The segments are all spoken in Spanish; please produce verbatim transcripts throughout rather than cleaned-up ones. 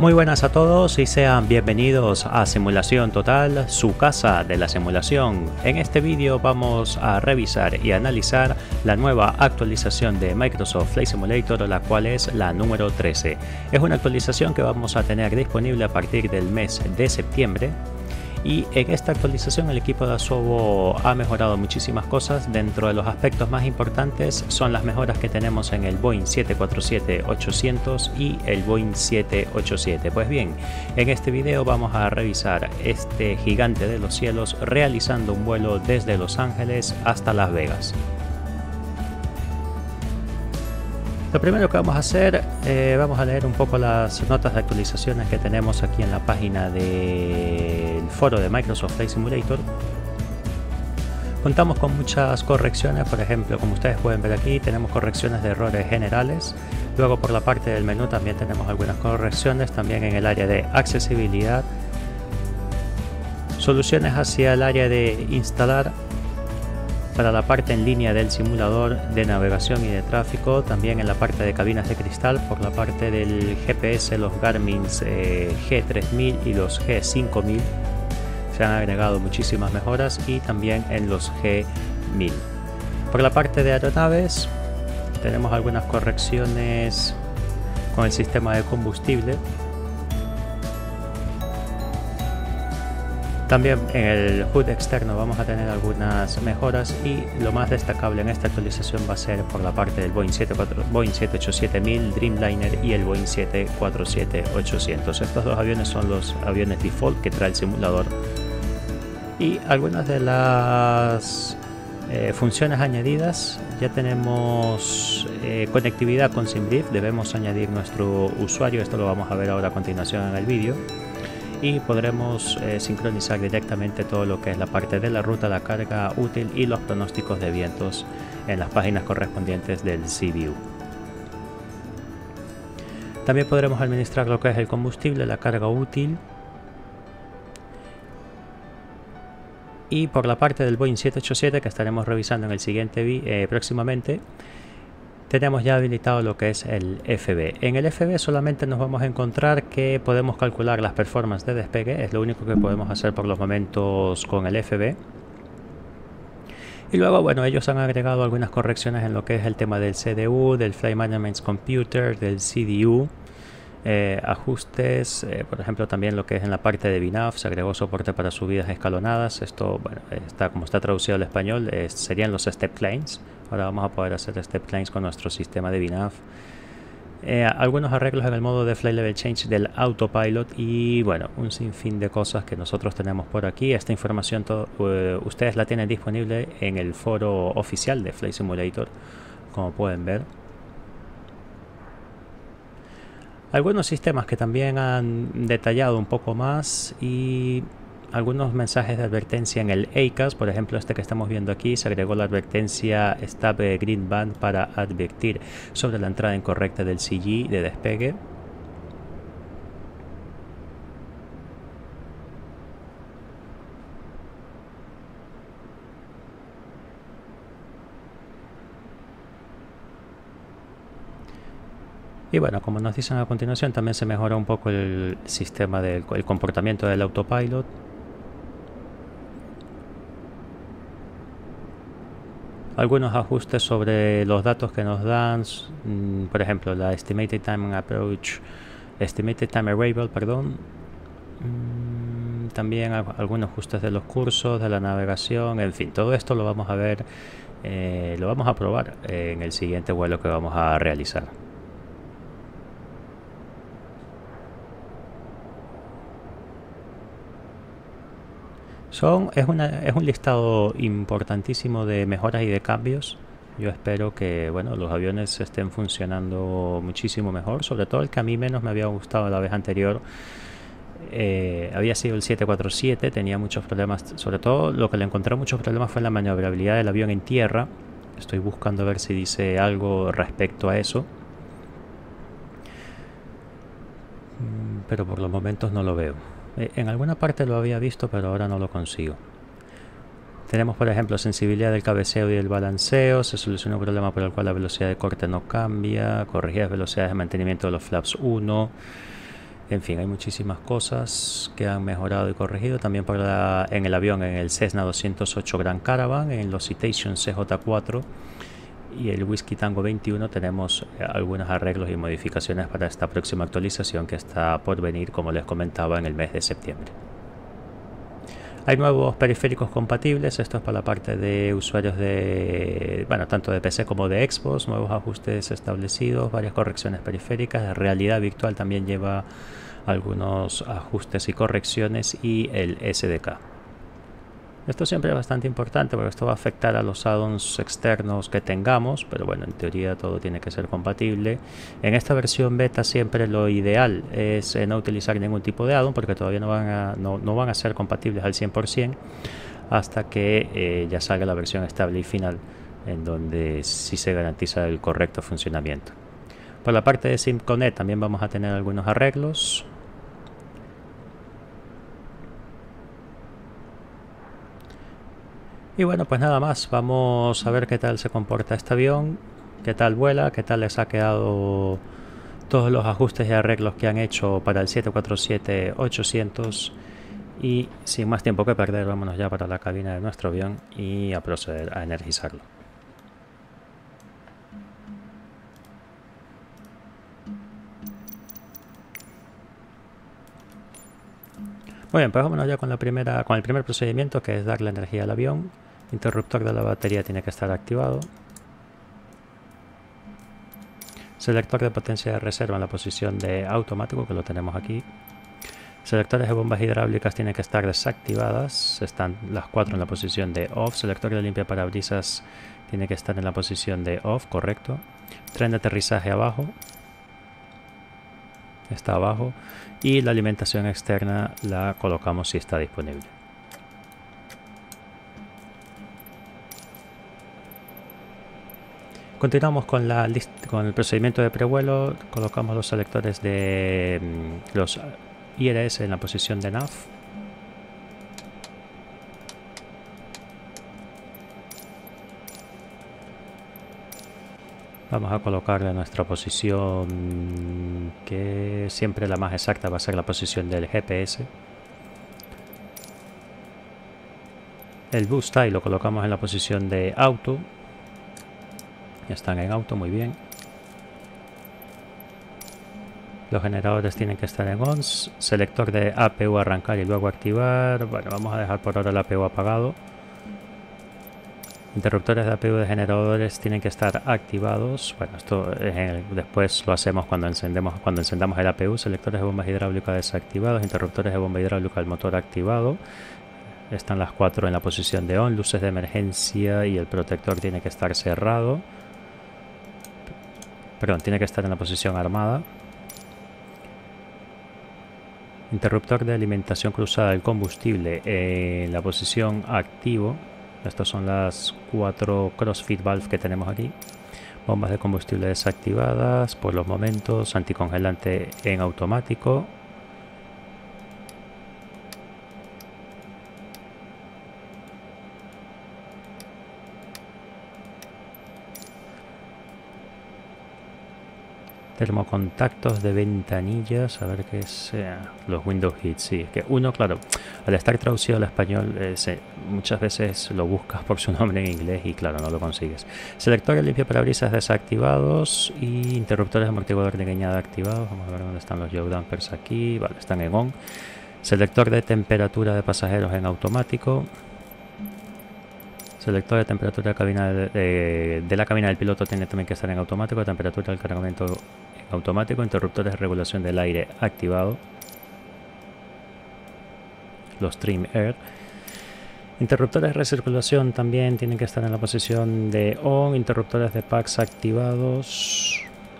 Muy buenas a todos y sean bienvenidos a Simulación Total, su casa de la simulación. En este vídeo vamos a revisar y analizar la nueva actualización de Microsoft Flight Simulator, la cual es la número trece. Es una actualización que vamos a tener disponible a partir del mes de septiembre. Y en esta actualización el equipo de Asobo ha mejorado muchísimas cosas. Dentro de los aspectos más importantes son las mejoras que tenemos en el Boeing siete cuatro siete ochocientos y el Boeing siete ochenta y siete. Pues bien, en este video vamos a revisar este gigante de los cielos realizando un vuelo desde Los Ángeles hasta Las Vegas. Lo primero que vamos a hacer, eh, vamos a leer un poco las notas de actualizaciones que tenemos aquí en la página del foro de Microsoft Flight Simulator. Contamos con muchas correcciones, por ejemplo, como ustedes pueden ver aquí, tenemos correcciones de errores generales. Luego por la parte del menú también tenemos algunas correcciones, también en el área de accesibilidad. Soluciones hacia el área de instalar para la parte en línea del simulador de navegación y de tráfico, también en la parte de cabinas de cristal, por la parte del G P S, los Garmin eh, G tres mil y los G cinco mil se han agregado muchísimas mejoras, y también en los G mil. Por la parte de aeronaves tenemos algunas correcciones con el sistema de combustible. También en el H U D externo vamos a tener algunas mejoras, y lo más destacable en esta actualización va a ser por la parte del Boeing siete ochenta y siete mil, Dreamliner y el Boeing siete cuarenta y siete ochocientos. Estos dos aviones son los aviones default que trae el simulador, y algunas de las eh, funciones añadidas. Ya tenemos eh, conectividad con SimBrief, debemos añadir nuestro usuario, esto lo vamos a ver ahora a continuación en el vídeo. Y podremos eh, sincronizar directamente todo lo que es la parte de la ruta, la carga útil y los pronósticos de vientos en las páginas correspondientes del C V U. También podremos administrar lo que es el combustible, la carga útil. Y por la parte del Boeing siete ochenta y siete, que estaremos revisando en el siguiente vídeo eh, próximamente, tenemos ya habilitado lo que es el F B. En el F B solamente nos vamos a encontrar que podemos calcular las performances de despegue, es lo único que podemos hacer por los momentos con el F B. Y luego, bueno, ellos han agregado algunas correcciones en lo que es el tema del C D U, del Flight Management Computer, del C D U, eh, ajustes, eh, por ejemplo también lo que es en la parte de V NAV, se agregó soporte para subidas escalonadas. Esto, bueno, está como está traducido al español, eh, serían los step climbs. Ahora vamos a poder hacer step climbs con nuestro sistema de V NAV. Eh, algunos arreglos en el modo de Flight Level Change del Autopilot, y bueno, un sinfín de cosas que nosotros tenemos por aquí. Esta información todo, uh, ustedes la tienen disponible en el foro oficial de Flight Simulator, como pueden ver. Algunos sistemas que también han detallado un poco más, y algunos mensajes de advertencia en el A C A S. Por ejemplo, este que estamos viendo aquí, se agregó la advertencia Stop Green Band para advertir sobre la entrada incorrecta del C G de despegue. Y bueno, como nos dicen a continuación, también se mejora un poco el sistema del el comportamiento del autopilot. Algunos ajustes sobre los datos que nos dan, por ejemplo la Estimated Time Approach, Estimated Time Arrival, perdón. También algunos ajustes de los cursos, de la navegación, en fin, todo esto lo vamos a ver, eh, lo vamos a probar en el siguiente vuelo que vamos a realizar. Son, es, una, es un listado importantísimo de mejoras y de cambios. Yo espero que, bueno, los aviones estén funcionando muchísimo mejor. Sobre todo el que a mí menos me había gustado la vez anterior eh, había sido el siete cuarenta y siete. Tenía muchos problemas, sobre todo lo que le encontré muchos problemas fue la maniobrabilidad del avión en tierra. Estoy buscando a ver si dice algo respecto a eso, pero por los momentos no lo veo. En alguna parte lo había visto, pero ahora no lo consigo. Tenemos, por ejemplo, sensibilidad del cabeceo y del balanceo. Se soluciona un problema por el cual la velocidad de corte no cambia. Corregidas velocidades de mantenimiento de los flaps uno. En fin, hay muchísimas cosas que han mejorado y corregido. También por la, en el avión, en el Cessna doscientos ocho Grand Caravan, en los Citation C J cuatro y el Whiskey Tango veintiuno tenemos algunos arreglos y modificaciones para esta próxima actualización que está por venir, como les comentaba, en el mes de septiembre. Hay nuevos periféricos compatibles, esto es para la parte de usuarios de, bueno, tanto de P C como de Xbox, nuevos ajustes establecidos, varias correcciones periféricas, la realidad virtual también lleva algunos ajustes y correcciones y el S D K. Esto siempre es bastante importante porque esto va a afectar a los add-ons externos que tengamos, pero bueno, en teoría todo tiene que ser compatible. En esta versión beta siempre lo ideal es eh, no utilizar ningún tipo de add-on porque todavía no van a, no, no van a ser compatibles al cien por cien hasta que eh, ya salga la versión estable y final, en donde sí se garantiza el correcto funcionamiento. Por la parte de SimConnect también vamos a tener algunos arreglos. Y bueno, pues nada más, vamos a ver qué tal se comporta este avión, qué tal vuela, qué tal les ha quedado todos los ajustes y arreglos que han hecho para el siete cuatro siete ochocientos. Y sin más tiempo que perder, vámonos ya para la cabina de nuestro avión y a proceder a energizarlo. Muy bien, pues vámonos ya con, la primera, con el primer procedimiento, que es darle energía al avión. Interruptor de la batería tiene que estar activado. Selector de potencia de reserva en la posición de automático, que lo tenemos aquí. Selectores de bombas hidráulicas tienen que estar desactivadas, están las cuatro en la posición de off. Selector de limpia parabrisas tiene que estar en la posición de off, correcto. Tren de aterrizaje abajo, está abajo. Y la alimentación externa la colocamos si está disponible. Continuamos con, la con el procedimiento de prevuelo. Colocamos los selectores de mmm, los I R S en la posición de nav. Vamos a colocarle nuestra posición, que siempre la más exacta va a ser la posición del G P S. El boost tie lo colocamos en la posición de auto. Ya están en auto, muy bien. Los generadores tienen que estar en on. Selector de A P U arrancar y luego activar. Bueno, vamos a dejar por ahora el A P U apagado. Interruptores de A P U de generadores tienen que estar activados. Bueno, esto el, después lo hacemos cuando encendemos, cuando encendamos el A P U. Selectores de bombas hidráulicas desactivados. Interruptores de bomba hidráulica del motor activado. Están las cuatro en la posición de on. Luces de emergencia y el protector tiene que estar cerrado. Perdón, tiene que estar en la posición armada. Interruptor de alimentación cruzada del combustible en la posición activo. Estas son las cuatro crossfit valve que tenemos aquí. Bombas de combustible desactivadas por los momentos. Anticongelante en automático. Termocontactos de ventanillas, a ver qué es, eh, los window hits, sí, es que uno, claro, al estar traducido al español, eh, se, muchas veces lo buscas por su nombre en inglés y claro, no lo consigues. Selectores limpia parabrisas desactivados y interruptores de amortiguador de cañada activados. Vamos a ver dónde están los yaw dampers aquí, vale, están en on. Selector de temperatura de pasajeros en automático. Selector de temperatura de, cabina de, de, de la cabina del piloto tiene también que estar en automático. Temperatura del cargamento en automático. Interruptores de regulación del aire activado. Los Trim Air. Interruptores de recirculación también tienen que estar en la posición de on. Interruptores de packs activados.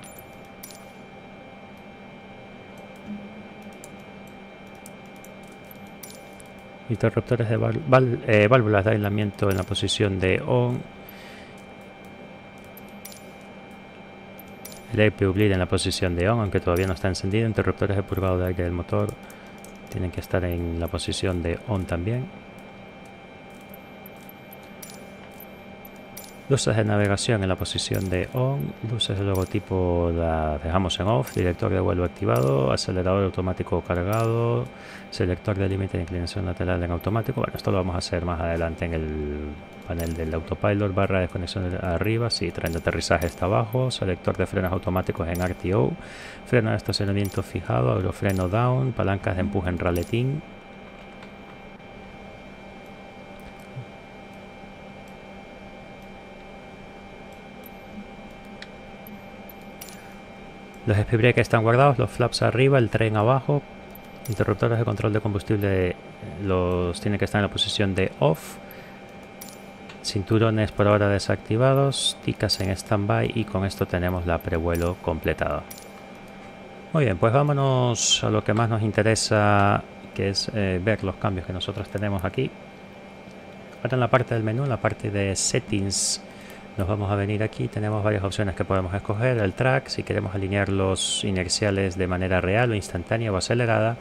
Interruptores de vál vál eh, válvulas de aislamiento en la posición de on. El A P U bleed en la posición de on, aunque todavía no está encendido. Interruptores de purgado de aire del motor tienen que estar en la posición de on también. Luces de navegación en la posición de on, luces de logotipo la dejamos en off, director de vuelo activado, acelerador automático cargado, selector de límite de inclinación lateral en automático. Bueno, esto lo vamos a hacer más adelante en el panel del autopilot, barra de desconexión arriba, sí, tren de aterrizaje está abajo, selector de frenos automáticos en R T O, freno de estacionamiento fijado, aerofreno down, palancas de empuje en raletín. Los speed brake están guardados, los flaps arriba, el tren abajo. Interruptores de control de combustible los tienen que estar en la posición de off. Cinturones por ahora desactivados, ticas en standby y con esto tenemos la prevuelo completada. Muy bien, pues vámonos a lo que más nos interesa, que es eh, ver los cambios que nosotros tenemos aquí. Ahora en la parte del menú, en la parte de settings, nos vamos a venir aquí, tenemos varias opciones que podemos escoger, el track, si queremos alinear los inerciales de manera real o instantánea o acelerada.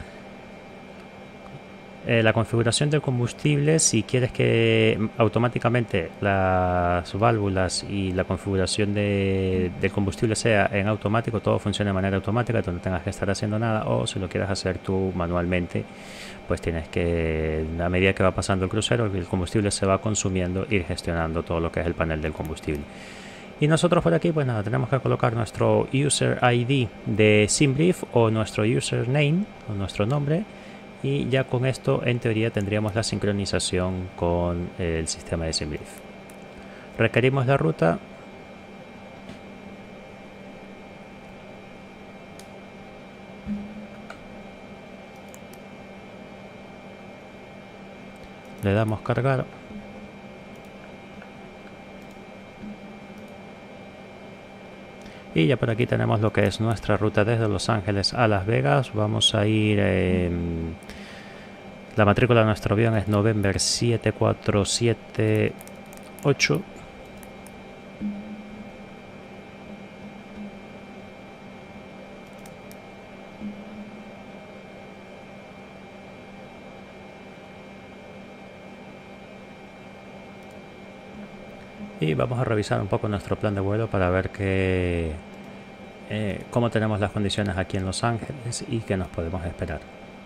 Eh, la configuración del combustible, si quieres que automáticamente las válvulas y la configuración de, del combustible sea en automático, todo funcione de manera automática, tú no tengas que estar haciendo nada, o si lo quieres hacer tú manualmente, pues tienes que, a medida que va pasando el crucero, el combustible se va consumiendo, ir gestionando todo lo que es el panel del combustible. Y nosotros por aquí, pues nada, tenemos que colocar nuestro user I D de SimBrief o nuestro username o nuestro nombre. Y ya con esto, en teoría, tendríamos la sincronización con el sistema de SimBrief. Requerimos la ruta. Le damos cargar. Y ya por aquí tenemos lo que es nuestra ruta desde Los Ángeles a Las Vegas. Vamos a ir... Eh, la matrícula de nuestro avión es November siete cuatro siete ocho. Y vamos a revisar un poco nuestro plan de vuelo para ver que, eh, cómo tenemos las condiciones aquí en Los Ángeles y qué nos podemos esperar.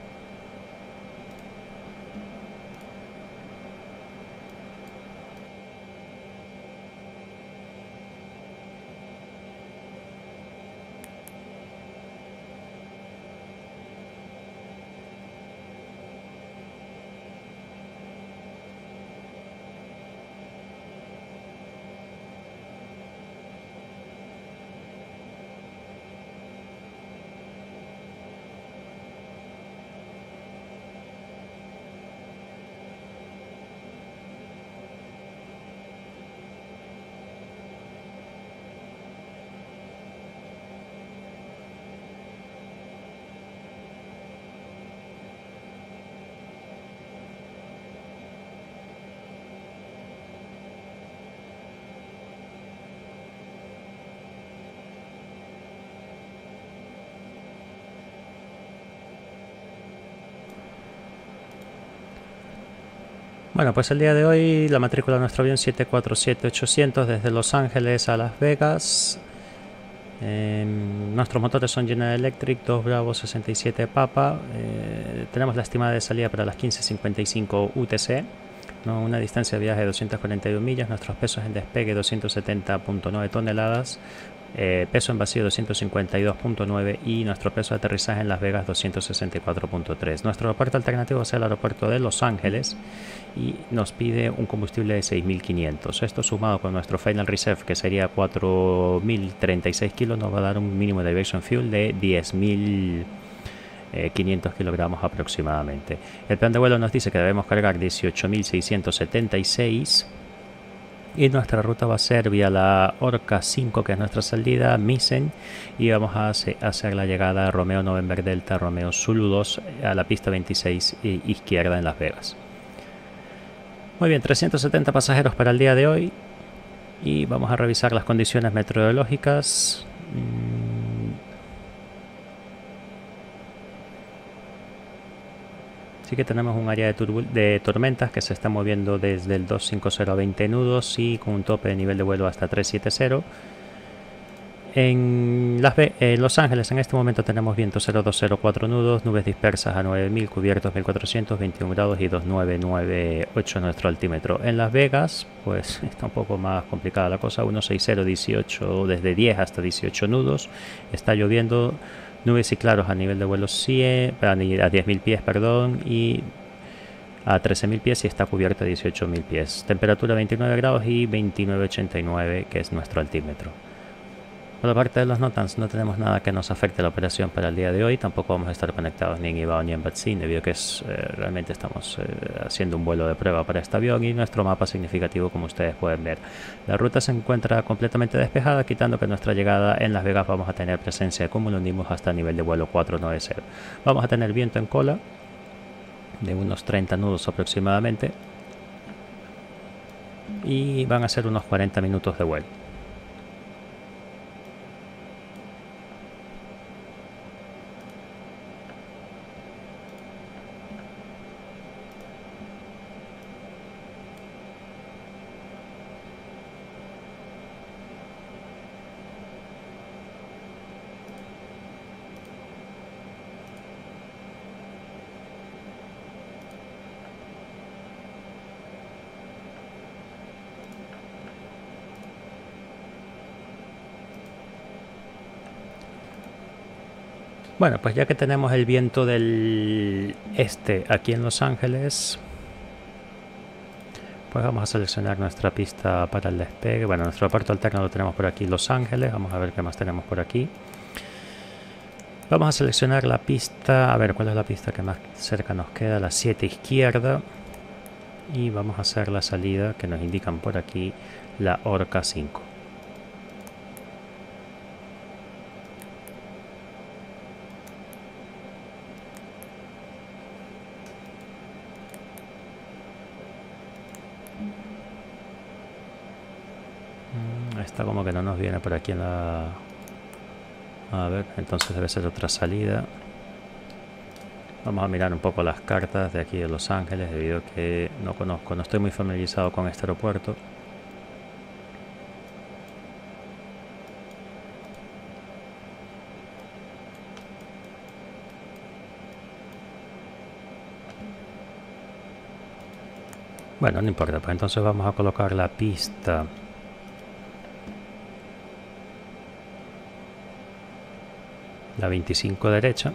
Bueno, pues el día de hoy la matrícula de nuestro avión siete cuatro siete ochocientos desde Los Ángeles a Las Vegas. Eh, nuestros motores son General Electric, dos Bravo sesenta y siete Papa. Eh, tenemos la estimada de salida para las quince cincuenta y cinco U T C. ¿No? Una distancia de viaje de doscientas cuarenta y dos millas. Nuestros pesos en despegue doscientos setenta punto nueve toneladas. Eh, peso en vacío doscientos cincuenta y dos punto nueve y nuestro peso de aterrizaje en Las Vegas doscientos sesenta y cuatro punto tres. Nuestro aeropuerto alternativo es el aeropuerto de Los Ángeles y nos pide un combustible de seis mil quinientos. Esto sumado con nuestro Final Reserve, que sería cuatro mil treinta y seis kilos, nos va a dar un mínimo de aviation fuel de diez mil quinientos kilogramos aproximadamente. El plan de vuelo nos dice que debemos cargar dieciocho mil seiscientos setenta y seis. Y nuestra ruta va a ser vía la Orca cinco, que es nuestra salida, Misen, y vamos a hacer la llegada a Romeo November Delta, Romeo Zulu dos a la pista veintiséis izquierda en Las Vegas. Muy bien, trescientos setenta pasajeros para el día de hoy y vamos a revisar las condiciones meteorológicas. Así que tenemos un área de, de tormentas que se está moviendo desde el doscientos cincuenta a veinte nudos y con un tope de nivel de vuelo hasta trescientos setenta. En, Las en Los Ángeles en este momento tenemos viento cero dos cero cuatro nudos, nubes dispersas a nueve mil, cubiertos mil cuatrocientos, veintiún grados y dos mil novecientos noventa y ocho nuestro altímetro. En Las Vegas pues está un poco más complicada la cosa, ciento sesenta, dieciocho, desde diez hasta dieciocho nudos, está lloviendo, nubes y claros a nivel de vuelo cien, a diez mil pies, perdón, y a trece mil pies y está cubierta a dieciocho mil pies. Temperatura veintinueve grados y veintinueve ochenta y nueve, que es nuestro altímetro. Por la parte de los NOTAMs no tenemos nada que nos afecte la operación para el día de hoy. Tampoco vamos a estar conectados ni en IBAO ni en BATSIN, debido a que es, eh, realmente estamos eh, haciendo un vuelo de prueba para este avión y nuestro mapa significativo, como ustedes pueden ver. La ruta se encuentra completamente despejada, quitando que en nuestra llegada en Las Vegas vamos a tener presencia de cumulonimbus hasta nivel de vuelo cuatrocientos noventa. Vamos a tener viento en cola de unos treinta nudos aproximadamente y van a ser unos cuarenta minutos de vuelo. Bueno, pues ya que tenemos el viento del este aquí en Los Ángeles, pues vamos a seleccionar nuestra pista para el despegue. Bueno, nuestro aeropuerto alterno lo tenemos por aquí, Los Ángeles. Vamos a ver qué más tenemos por aquí. Vamos a seleccionar la pista, a ver cuál es la pista que más cerca nos queda, la siete izquierda. Y vamos a hacer la salida que nos indican por aquí, la Orca cinco. Esta como que no nos viene por aquí en la... A ver, entonces debe ser otra salida. Vamos a mirar un poco las cartas de aquí de Los Ángeles, debido a que no conozco, no estoy muy familiarizado con este aeropuerto. Bueno, no importa, pues entonces vamos a colocar la pista la veinticinco derecha,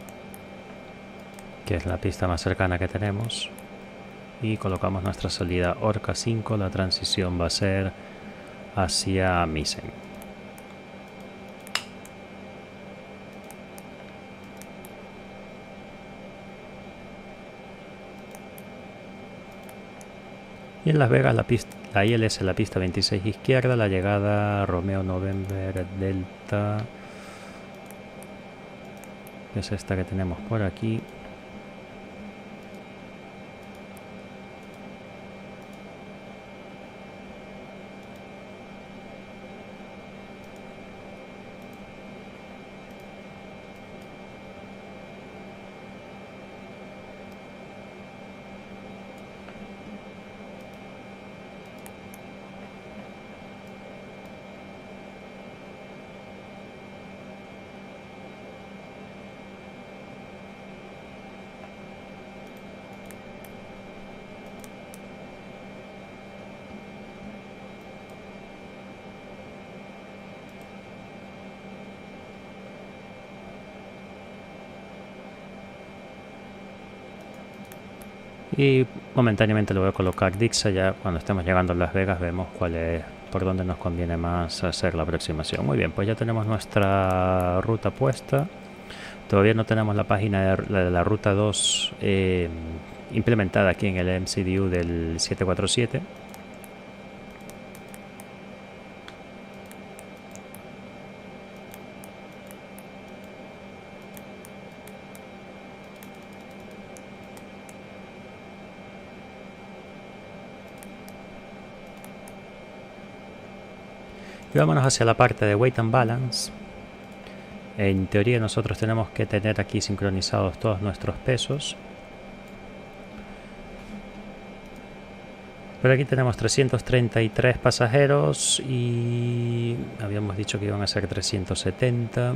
que es la pista más cercana que tenemos, y colocamos nuestra salida Orca cinco. La transición va a ser hacia Misen. Y en Las Vegas la pista, la I L S, la pista veintiséis izquierda, la llegada Romeo November Delta, que es esta que tenemos por aquí. Y momentáneamente le voy a colocar Dixa. Ya cuando estemos llegando a Las Vegas vemos cuál es, por dónde nos conviene más hacer la aproximación. Muy bien, pues ya tenemos nuestra ruta puesta. Todavía no tenemos la página de la, de la ruta dos eh, implementada aquí en el M C D U del siete cuatro siete. Y vámonos hacia la parte de Weight and Balance. En teoría nosotros tenemos que tener aquí sincronizados todos nuestros pesos. Por aquí tenemos trescientos treinta y tres pasajeros y habíamos dicho que iban a ser trescientos setenta.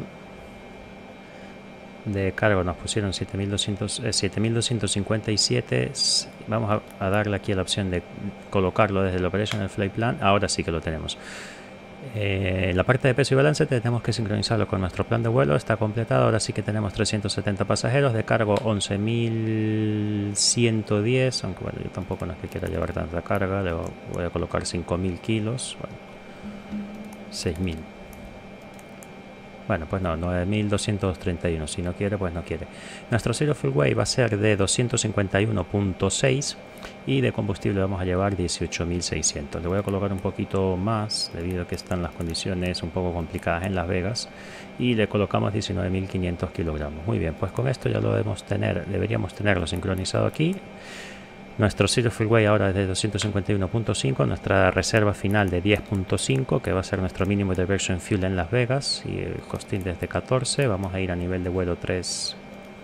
De cargo nos pusieron siete mil doscientos, eh, siete mil doscientos cincuenta y siete. Vamos a, a darle aquí a la opción de colocarlo desde el Operational Flight Plan. Ahora sí que lo tenemos. Eh, en la parte de peso y balance tenemos que sincronizarlo con nuestro plan de vuelo. Está completado. Ahora sí que tenemos trescientos setenta pasajeros. De cargo once mil ciento diez. Aunque bueno, yo tampoco no es que quiera llevar tanta carga. Le voy a colocar cinco mil kilos. Bueno, seis mil. Bueno, pues no, nueve mil doscientos treinta y uno. Si no quiere, pues no quiere. Nuestro Zero Fuel Weight va a ser de doscientos cincuenta y uno punto seis y de combustible vamos a llevar dieciocho mil seiscientos. Le voy a colocar un poquito más debido a que están las condiciones un poco complicadas en Las Vegas y le colocamos diecinueve mil quinientos kilogramos. Muy bien, pues con esto ya lo debemos tener, deberíamos tenerlo sincronizado aquí. Nuestro Zero Fuel Weight ahora es de doscientos cincuenta y uno punto cinco, nuestra reserva final de diez punto cinco, que va a ser nuestro mínimo de Diversion Fuel en Las Vegas, y el costing desde catorce. Vamos a ir a nivel de vuelo tres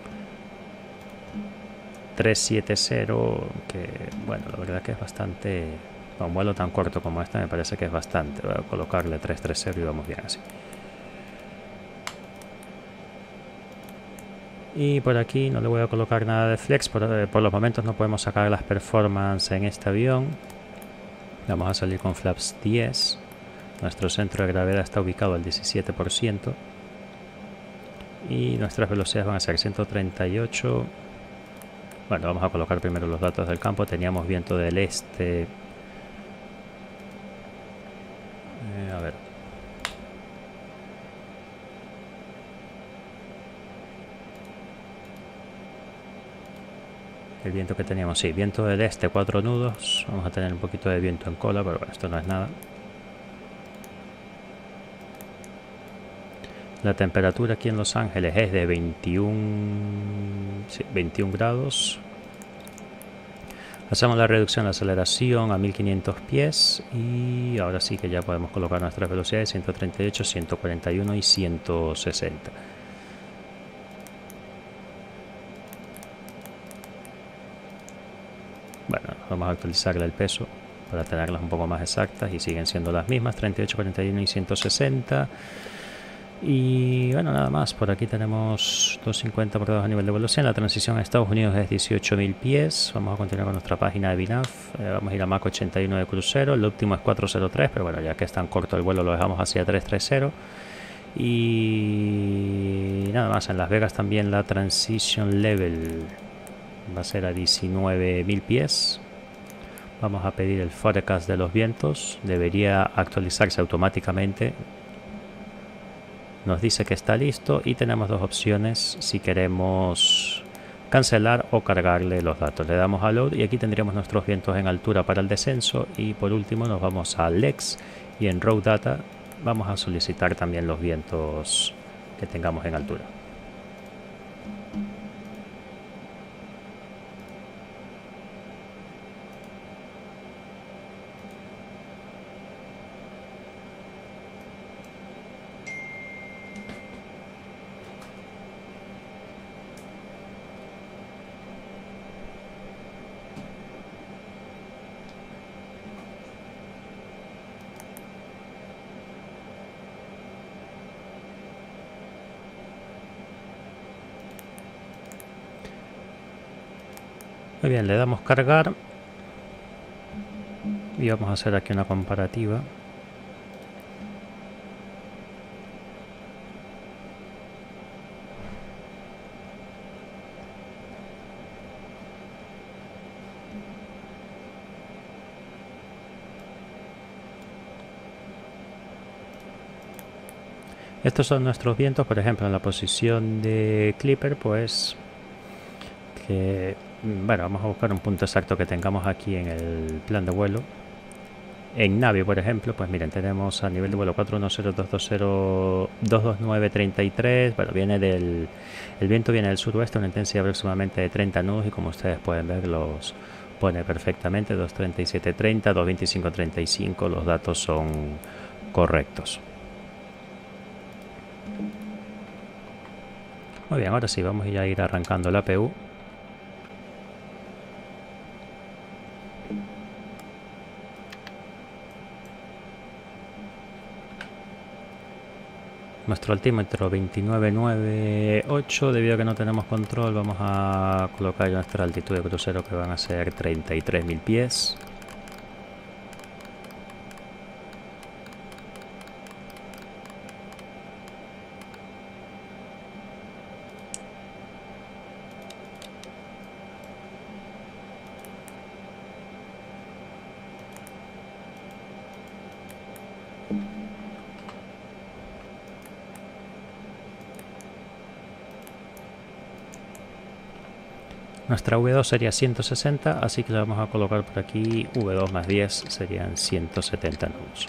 setenta, que bueno, la verdad que es bastante, para un vuelo tan corto como este me parece que es bastante. Voy a colocarle tres treinta y vamos bien así. Y por aquí no le voy a colocar nada de flex, por, por los momentos no podemos sacar las performance en este avión. Vamos a salir con flaps diez. Nuestro centro de gravedad está ubicado al diecisiete por ciento y nuestras velocidades van a ser ciento treinta y ocho. Bueno, vamos a colocar primero los datos del campo. Teníamos viento del este. Eh, a ver. El viento que teníamos, sí, viento del este, cuatro nudos. Vamos a tener un poquito de viento en cola, pero bueno, esto no es nada. La temperatura aquí en Los Ángeles es de veintiuno, sí, veintiuno grados. Hacemos la reducción de aceleración a mil quinientos pies y ahora sí que ya podemos colocar nuestras velocidades ciento treinta y ocho, ciento cuarenta y uno y ciento sesenta. Bueno, vamos a actualizarle el peso para tenerlas un poco más exactas y siguen siendo las mismas, treinta y ocho, cuarenta y uno y ciento sesenta. Y bueno, nada más. Por aquí tenemos doscientos cincuenta por debajo a nivel de velocidad. La transición a Estados Unidos es dieciocho mil pies. Vamos a continuar con nuestra página de B N A F. Eh, vamos a ir a Mach ochenta y uno de crucero. El óptimo es cuatrocientos tres, pero bueno, ya que es tan corto el vuelo lo dejamos hacia trescientos treinta. Y nada más. En Las Vegas también la transition level va a ser a diecinueve mil pies. Vamos a pedir el forecast de los vientos. Debería actualizarse automáticamente. Nos dice que está listo y tenemos dos opciones si queremos cancelar o cargarle los datos. Le damos a load y aquí tendríamos nuestros vientos en altura para el descenso. Y por último nos vamos a Lex y en Road Data vamos a solicitar también los vientos que tengamos en altura. Muy bien, le damos cargar y vamos a hacer aquí una comparativa. Estos son nuestros vientos, por ejemplo, en la posición de Clipper, pues que bueno, vamos a buscar un punto exacto que tengamos aquí en el plan de vuelo. En Navi, por ejemplo, pues miren, tenemos a nivel de vuelo cuatro uno cero, dos dos cero, dos dos nueve, treinta y tres. Bueno, viene del, el viento viene del suroeste, una intensidad aproximadamente de treinta nudos y como ustedes pueden ver los pone perfectamente, dos treinta y siete treinta, dos veinticinco treinta y cinco, los datos son correctos. Muy bien, ahora sí, vamos a ir arrancando la A P U. Nuestro altímetro veintinueve nueve ocho, debido a que no tenemos control, vamos a colocar nuestra altitud de crucero, que van a ser treinta y tres mil pies. Nuestra V dos sería ciento sesenta, así que le vamos a colocar por aquí V dos más diez, serían ciento setenta nudos.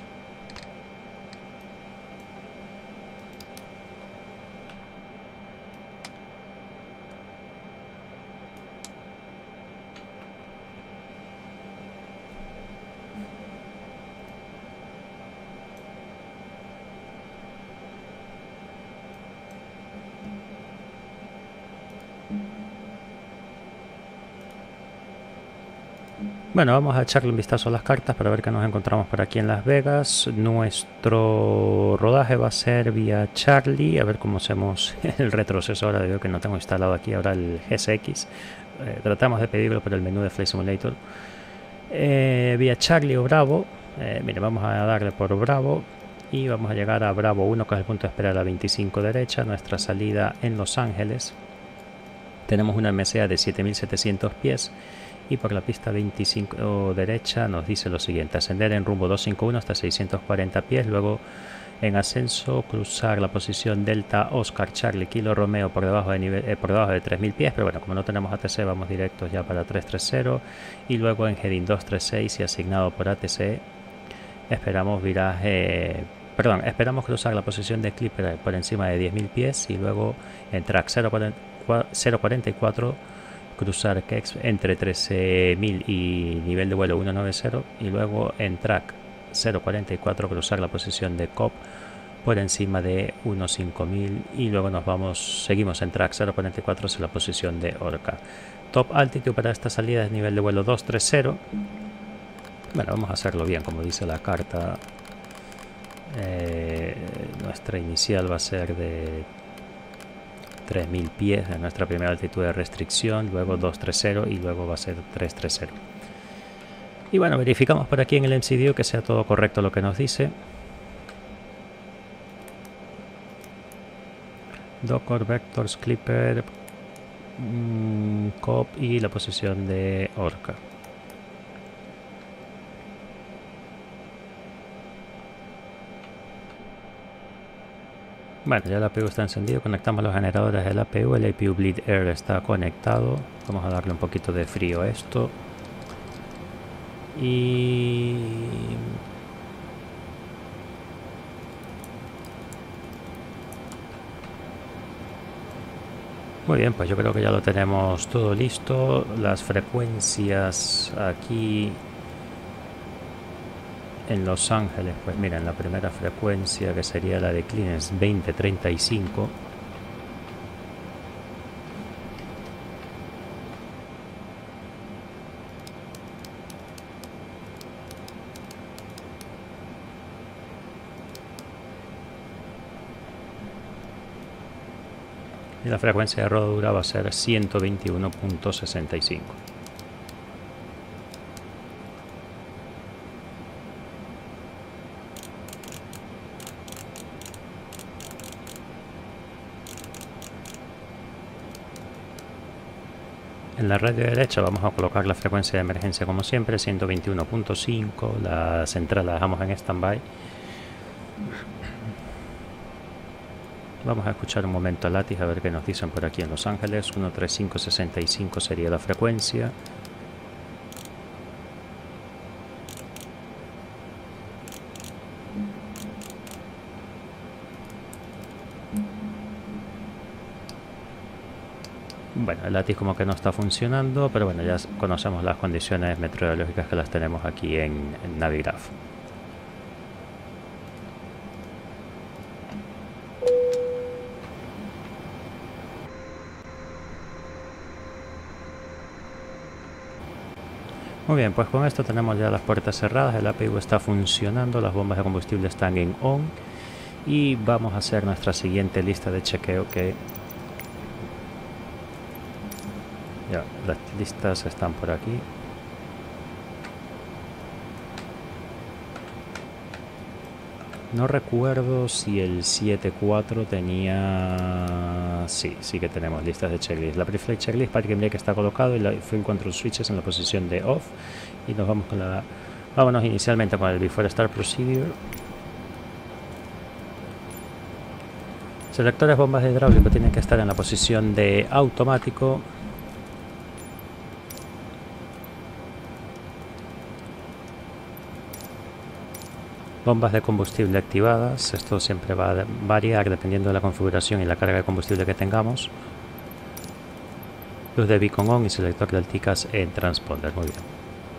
Bueno, vamos a echarle un vistazo a las cartas para ver qué nos encontramos por aquí en Las Vegas. Nuestro rodaje va a ser vía Charlie. A ver cómo hacemos el retroceso ahora. Veo que no tengo instalado aquí ahora el G S X. Eh, tratamos de pedirlo por el menú de Flight Simulator. Eh, vía Charlie o Bravo. Eh, mire, vamos a darle por Bravo. Y vamos a llegar a Bravo uno, que es el punto de espera a la veinticinco derecha. Nuestra salida en Los Ángeles. Tenemos una M C A de siete mil setecientos pies. Y por la pista veinticinco derecha nos dice lo siguiente: ascender en rumbo doscientos cincuenta y uno hasta seiscientos cuarenta pies, luego en ascenso cruzar la posición Delta Oscar Charlie Kilo Romeo por debajo de nivel eh, por debajo de tres mil pies, pero bueno, como no tenemos A T C vamos directos ya para trescientos treinta, y luego en heading doscientos treinta y seis y asignado por A T C esperamos viraje perdón, esperamos cruzar la posición de Clipper por encima de diez mil pies, y luego en track cero cuarenta y cuatro cruzar Kex entre trece mil y nivel de vuelo ciento noventa, y luego en track cero cuarenta y cuatro cruzar la posición de Cobb por encima de cinco mil, y luego nos vamos, seguimos en track cero cuarenta y cuatro hacia la posición de Orca. Top altitude para esta salida es nivel de vuelo doscientos treinta. Bueno, vamos a hacerlo bien como dice la carta. Eh, nuestra inicial va a ser de tres mil pies en nuestra primera altitud de restricción, luego doscientos treinta y luego va a ser trescientos treinta. Y bueno, verificamos por aquí en el M C D U que sea todo correcto lo que nos dice. Docker, Vectors, Clipper, mmm, Cobb y la posición de Orca. Bueno, ya el A P U está encendido, conectamos los generadores del A P U, el A P U Bleed Air está conectado. Vamos a darle un poquito de frío a esto. Y... muy bien, pues yo creo que ya lo tenemos todo listo. Las frecuencias aquí en Los Ángeles, pues miren, la primera frecuencia, que sería la de Clean, es veinte treinta y cinco. Y la frecuencia de rodadura va a ser ciento veintiuno punto sesenta y cinco. En la radio derecha vamos a colocar la frecuencia de emergencia como siempre, ciento veintiuno punto cinco. La central la dejamos en stand-by. Vamos a escuchar un momento a Lattice a ver qué nos dicen por aquí en Los Ángeles. ciento treinta y cinco punto sesenta y cinco sería la frecuencia. Bueno, el Lattice como que no está funcionando, pero bueno, ya conocemos las condiciones meteorológicas que las tenemos aquí en, en Navigraph. Muy bien, pues con esto tenemos ya las puertas cerradas, el A P U está funcionando, las bombas de combustible están en on. Y vamos a hacer nuestra siguiente lista de chequeo, que ya las listas están por aquí. No recuerdo si el siete cuatro tenía... Sí, sí que tenemos listas de checklist. La Preflight Checklist, Parking Brake está colocado y la Fuel Control Switches en la posición de off. Y nos vamos con la... Vámonos inicialmente con el Before Start Procedure. Selectores bombas de hidráulico tienen que estar en la posición de automático. Bombas de combustible activadas. Esto siempre va a variar dependiendo de la configuración y la carga de combustible que tengamos. Luz de beacon on y selector del T C A S en transponder. Muy bien.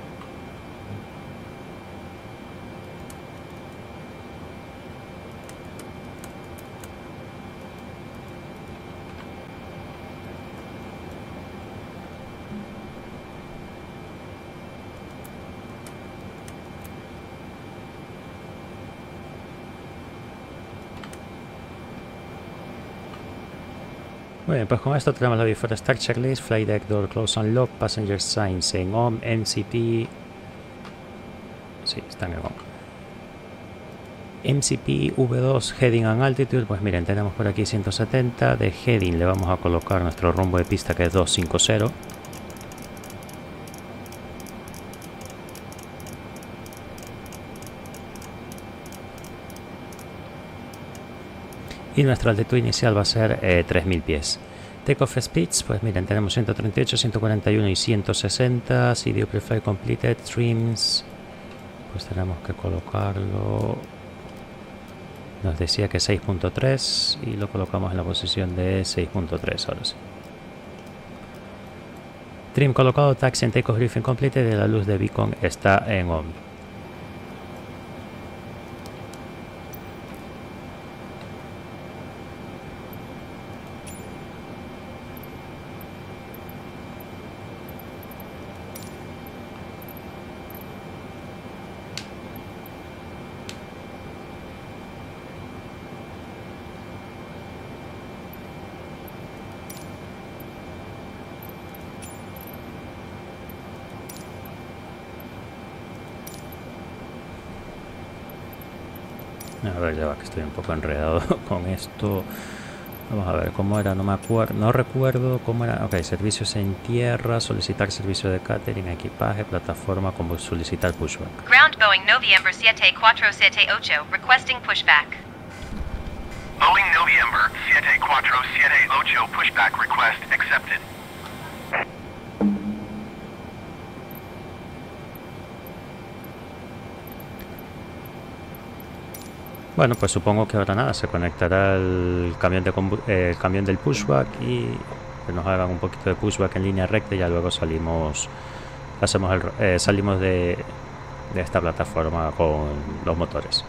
Muy bien, pues con esto tenemos la Before Start Checklist, Flight Deck Door Close and Lock, Passenger Signs en On, M C P... Sí, están en On. M C P V dos Heading and Altitude, pues miren, tenemos por aquí ciento setenta, de Heading le vamos a colocar nuestro rumbo de pista que es doscientos cincuenta. Y nuestra altitud inicial va a ser eh, tres mil pies. Takeoff Speeds, pues miren, tenemos ciento treinta y ocho, ciento cuarenta y uno y ciento sesenta. C D U Preflight Completed, Trims, pues tenemos que colocarlo... Nos decía que seis punto tres y lo colocamos en la posición de seis punto tres, ahora sí. Trim colocado, Taxi and Takeoff Briefing Completed y la luz de beacon está en on. A ver, ya va, que estoy un poco enredado con esto. Vamos a ver cómo era, no me acuerdo, no recuerdo cómo era. Ok, servicios en tierra, solicitar servicio de catering, equipaje, plataforma, como solicitar pushback. Ground Boeing November siete cuatro siete ocho, requesting pushback. Boeing November siete cuatro siete ocho, pushback request accepted. Bueno, pues supongo que ahora nada, se conectará el camión, de eh, el camión del pushback y que nos hagan un poquito de pushback en línea recta y ya luego salimos hacemos el, eh, salimos de, de esta plataforma con los motores.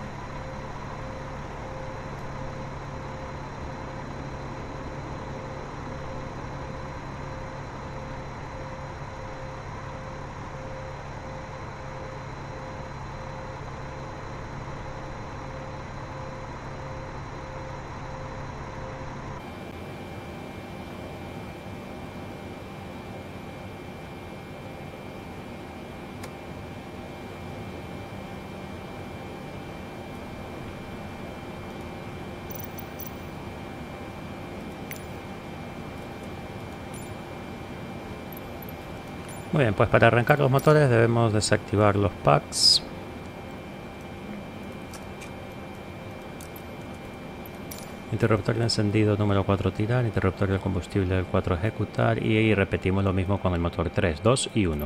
Muy bien, pues para arrancar los motores debemos desactivar los packs. Interruptor de encendido número cuatro tirar, interruptor de combustible del cuatro ejecutar y, y repetimos lo mismo con el motor tres, dos y uno.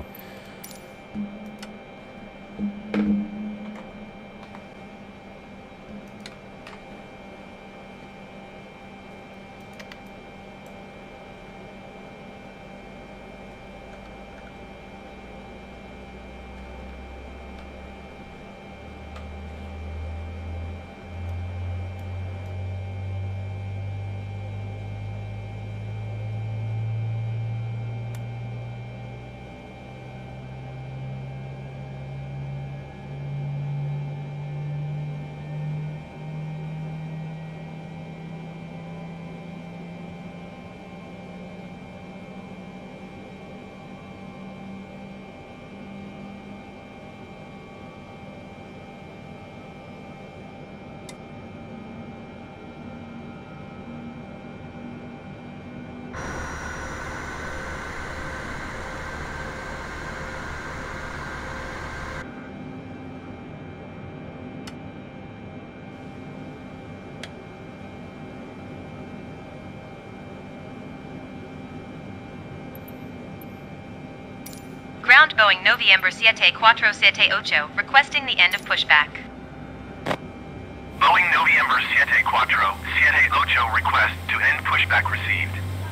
Ground Boeing Noviember siete cuatro siete ocho, requesting the end of pushback. Boeing Noviember siete cuatro siete ocho request to end pushback received.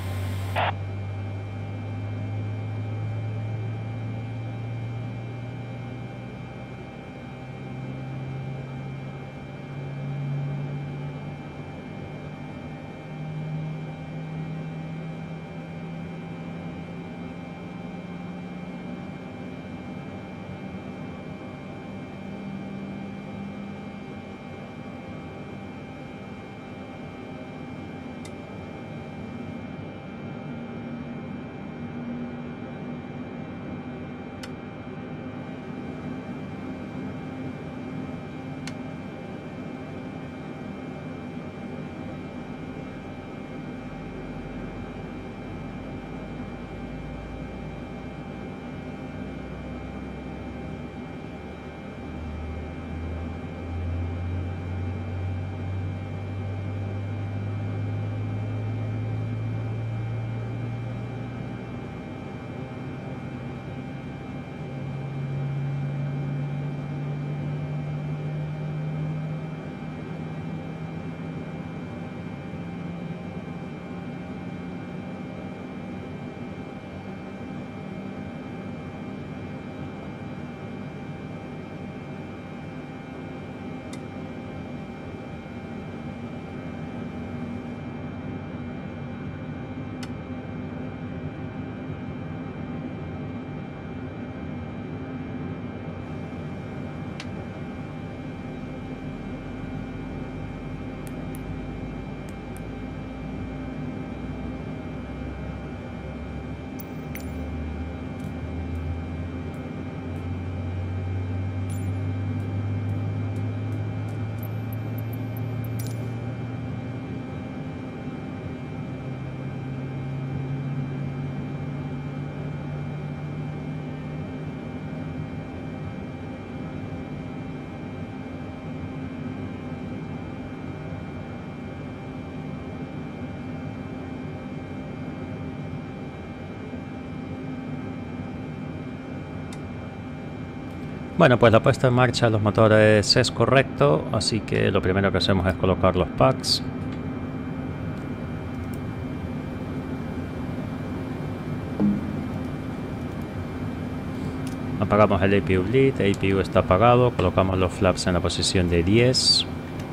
Bueno, pues la puesta en marcha de los motores es correcto, así que lo primero que hacemos es colocar los packs. Apagamos el A P U bleed, A P U está apagado, colocamos los flaps en la posición de diez.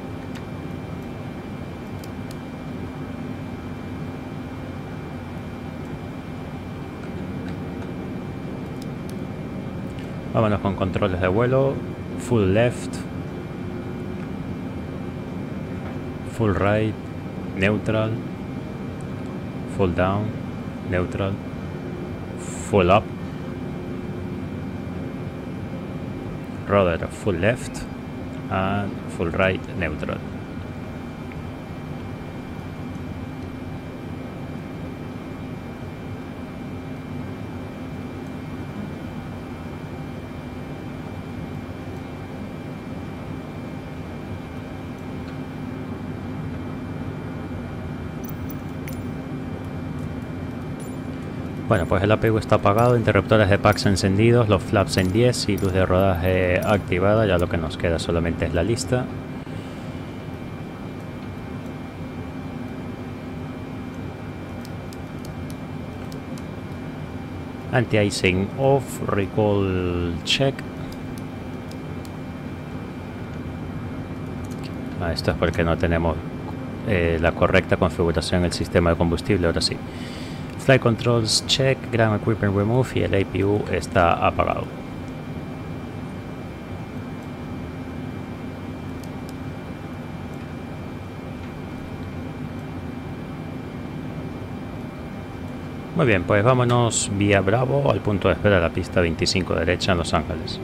Vámonos con controles de vuelo, full left, full right, neutral, full down, neutral, full up, rudder full left and full right, neutral. Bueno, pues el A P U está apagado, interruptores de packs encendidos, los flaps en diez y luz de rodaje activada. Ya lo que nos queda solamente es la lista. Anti-icing off, recall check. Ah, esto es porque no tenemos eh, la correcta configuración del sistema de combustible. Ahora sí. Flight controls check, ground equipment remove y el A P U está apagado. Muy bien, pues vámonos vía Bravo al punto de espera de la pista veinticinco derecha en Los Ángeles.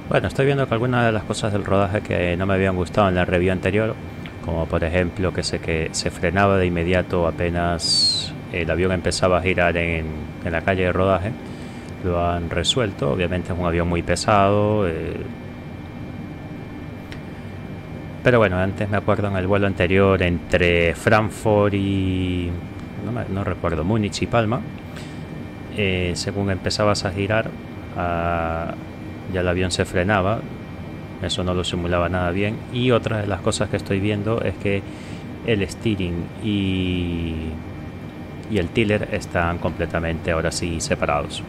Bueno, estoy viendo que algunas de las cosas del rodaje que no me habían gustado en la review anterior, como por ejemplo que se, que se frenaba de inmediato apenas el avión empezaba a girar en, en la calle de rodaje, lo han resuelto. Obviamente es un avión muy pesado, eh, pero bueno, antes me acuerdo en el vuelo anterior entre Frankfurt y no, me, no recuerdo, Múnich y Palma, eh, según empezabas a girar, a, ya el avión se frenaba. Eso no lo simulaba nada bien. Y otra de las cosas que estoy viendo es que el steering y, y el tiller están completamente ahora sí separados.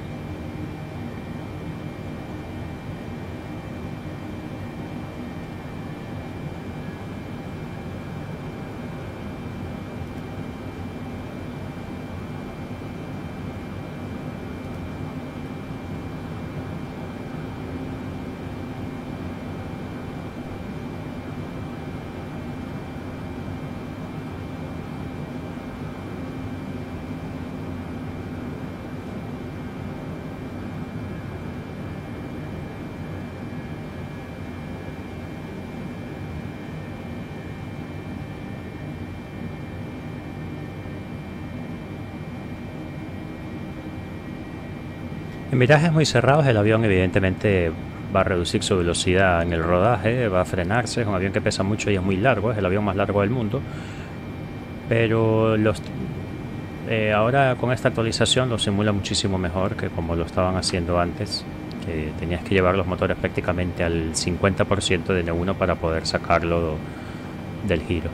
En virajes muy cerrados el avión evidentemente va a reducir su velocidad en el rodaje, va a frenarse. Es un avión que pesa mucho y es muy largo, es el avión más largo del mundo. Pero los, eh, ahora con esta actualización lo simula muchísimo mejor que como lo estaban haciendo antes, que tenías que llevar los motores prácticamente al cincuenta por ciento de N uno para poder sacarlo del giro.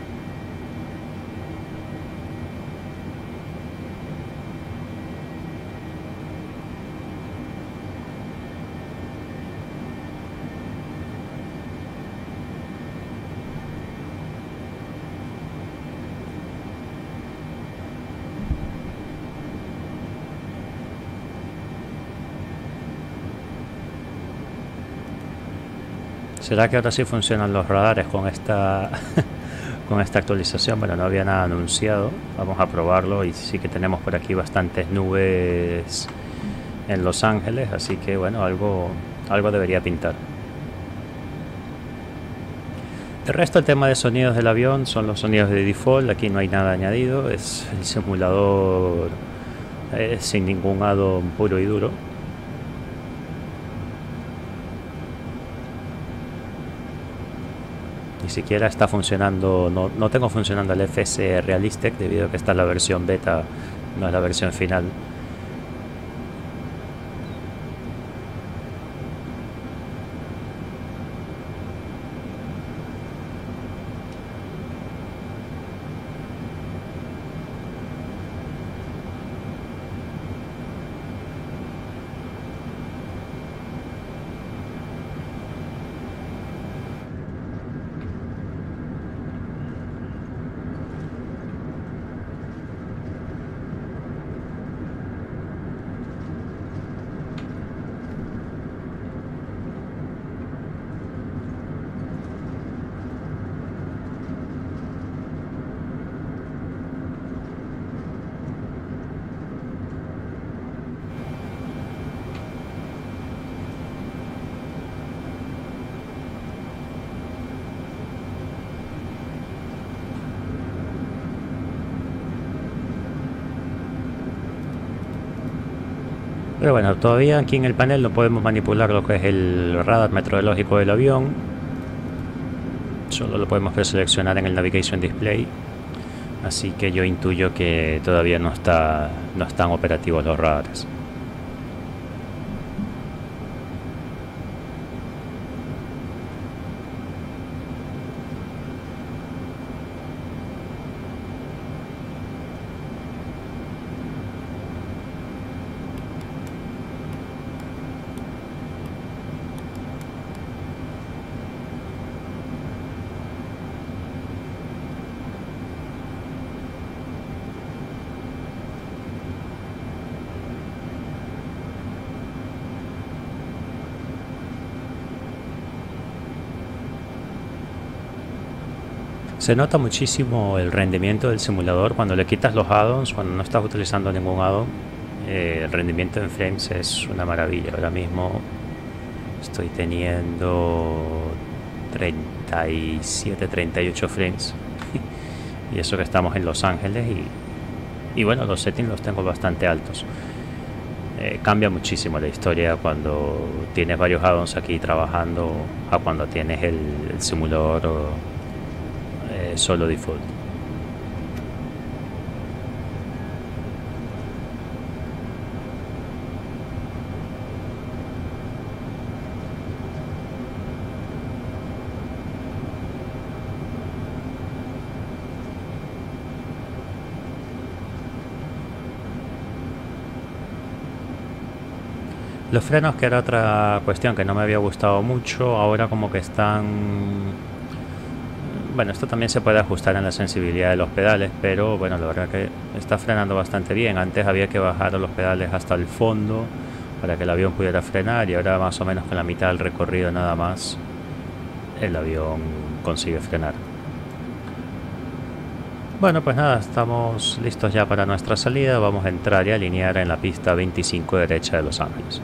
¿Será que ahora sí funcionan los radares con esta con esta actualización? Bueno, no había nada anunciado. Vamos a probarlo y sí que tenemos por aquí bastantes nubes en Los Ángeles, así que bueno, algo, algo debería pintar. El resto, el tema de sonidos del avión son los sonidos de default. Aquí no hay nada añadido, es el simulador eh, sin ningún add-on puro y duro. Ni siquiera está funcionando, no, no tengo funcionando el F S Realistic debido a que está en la versión beta, no es la versión final. Pero bueno, todavía aquí en el panel no podemos manipular lo que es el radar meteorológico del avión. Solo lo podemos preseleccionar en el Navigation Display. Así que yo intuyo que todavía no está, no están operativos los radares. Se nota muchísimo el rendimiento del simulador cuando le quitas los add-ons, cuando no estás utilizando ningún add-on. Eh, el rendimiento en frames es una maravilla. Ahora mismo Estoy teniendo treinta y siete, treinta y ocho frames. Y eso que estamos en Los Ángeles y, y bueno, los settings los tengo bastante altos. Eh, cambia muchísimo la historia cuando tienes varios addons aquí trabajando a cuando tienes el, el simulador o, eh, solo default. Los frenos, que era otra cuestión que no me había gustado mucho, ahora como que están... Bueno, esto también se puede ajustar en la sensibilidad de los pedales, pero bueno, la verdad que está frenando bastante bien. Antes había que bajar los pedales hasta el fondo para que el avión pudiera frenar y ahora más o menos con la mitad del recorrido nada más el avión consigue frenar. Bueno, pues nada, estamos listos ya para nuestra salida. Vamos a entrar y alinear en la pista veinticinco derecha de Los Ángeles.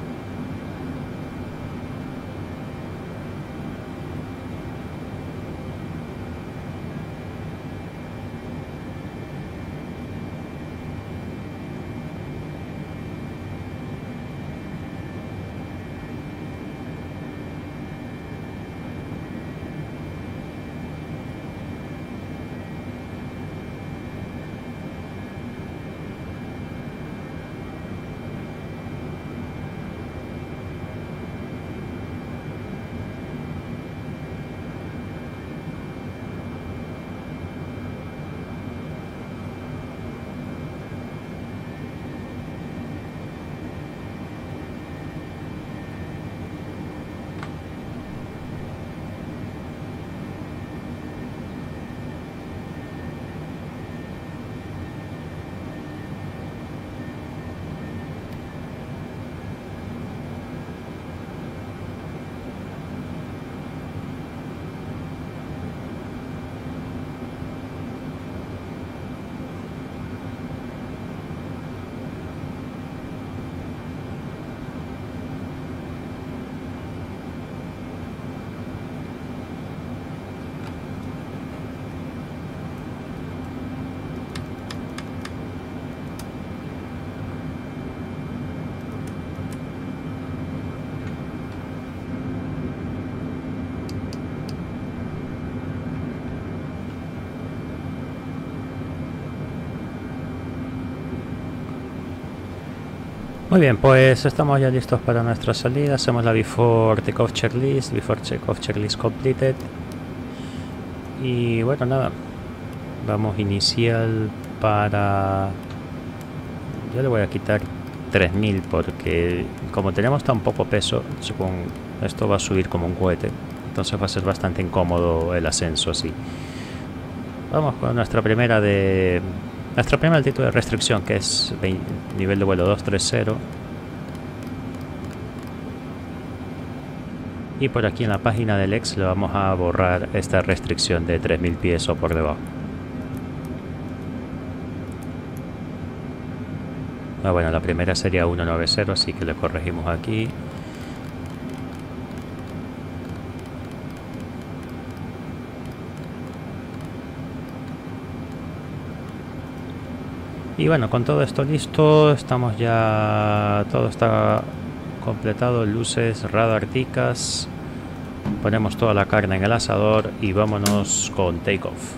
Muy bien, pues estamos ya listos para nuestra salida. Hacemos la before takeoff checklist, before takeoff checklist completed. Y bueno, nada, vamos inicial para... Yo le voy a quitar tres mil porque como tenemos tan poco peso, supongo esto va a subir como un cohete. Entonces va a ser bastante incómodo el ascenso así. Vamos con nuestra primera de... Nuestra primera altitud de restricción, que es nivel de vuelo doscientos treinta. Y por aquí en la página del X le vamos a borrar esta restricción de tres mil pies o por debajo. Ah, bueno, la primera sería ciento noventa, así que le corregimos aquí. Y bueno, con todo esto listo, estamos ya, todo está completado, luces, radar, ticas, ponemos toda la carne en el asador y vámonos con takeoff.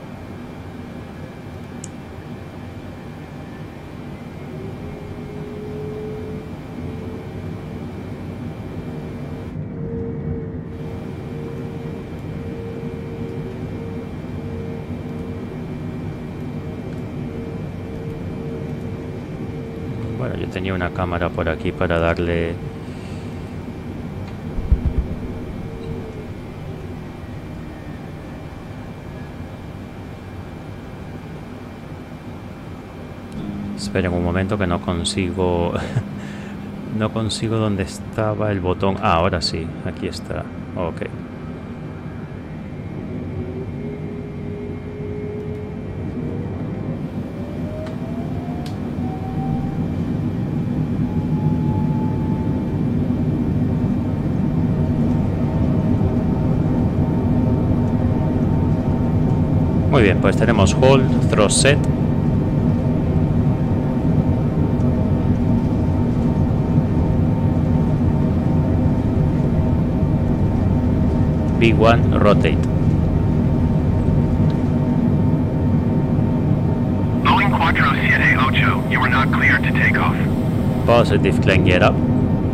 Bueno, yo tenía una cámara por aquí para darle... Esperen un momento que no consigo... no consigo dónde estaba el botón. Ah, ahora sí, aquí está. Ok. Muy bien, pues tenemos hold, thrust set. V uno rotate. Boeing Quattro siete ocho, you are not cleared to take off. Positive, climb get up.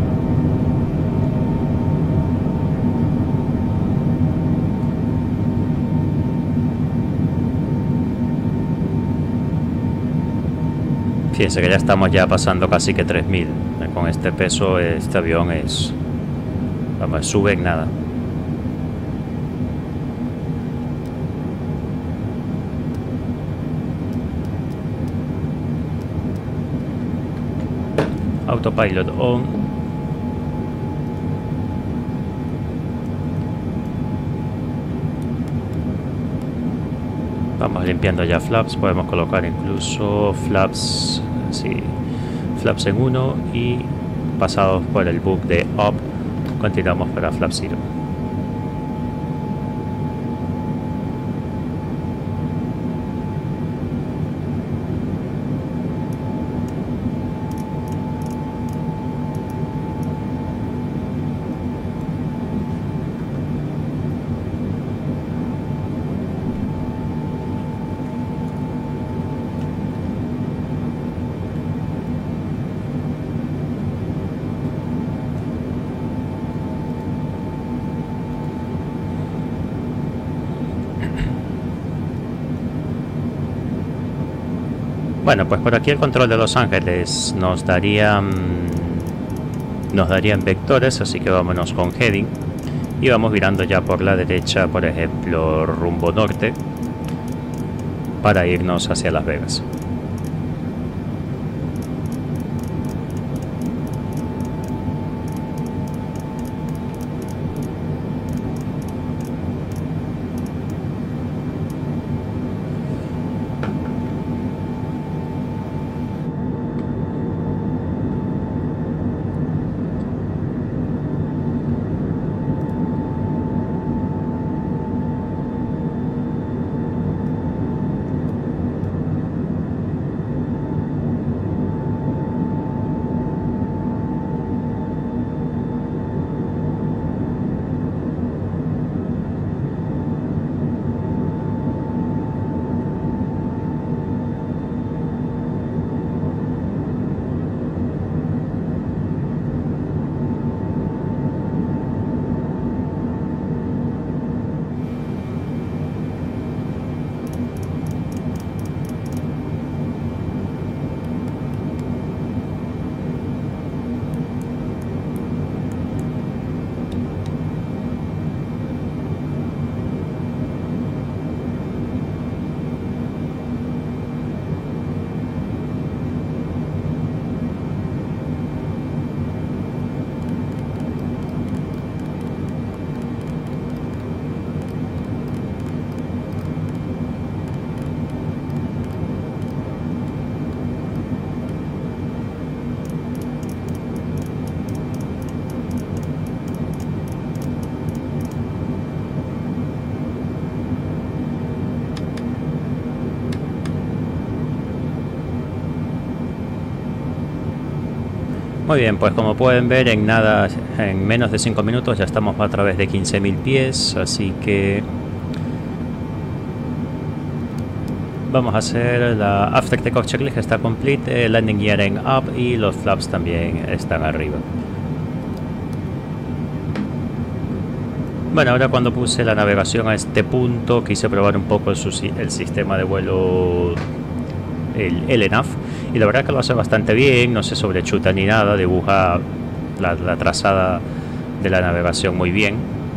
Fíjense que ya estamos ya pasando casi que tres mil. Con este peso este avión es... Vamos, sube en nada. Autopilot on. Vamos limpiando ya flaps. Podemos colocar incluso flaps, sí, flaps en uno y pasados por el book de up, continuamos para flap cero. Bueno, pues por aquí el control de Los Ángeles nos daría nos darían vectores, así que vámonos con heading y vamos virando ya por la derecha, por ejemplo rumbo norte, para irnos hacia Las Vegas. Muy bien, pues como pueden ver, en nada, en menos de cinco minutos ya estamos a través de quince mil pies, así que vamos a hacer la After Takeoff Checklist, que está complete, el Landing Gear en up y los flaps también están arriba. Bueno, ahora cuando puse la navegación a este punto quise probar un poco el, el sistema de vuelo, el L N A V, y la verdad que lo hace bastante bien, no se sobrechuta ni nada, dibuja la, la trazada de la navegación muy bien.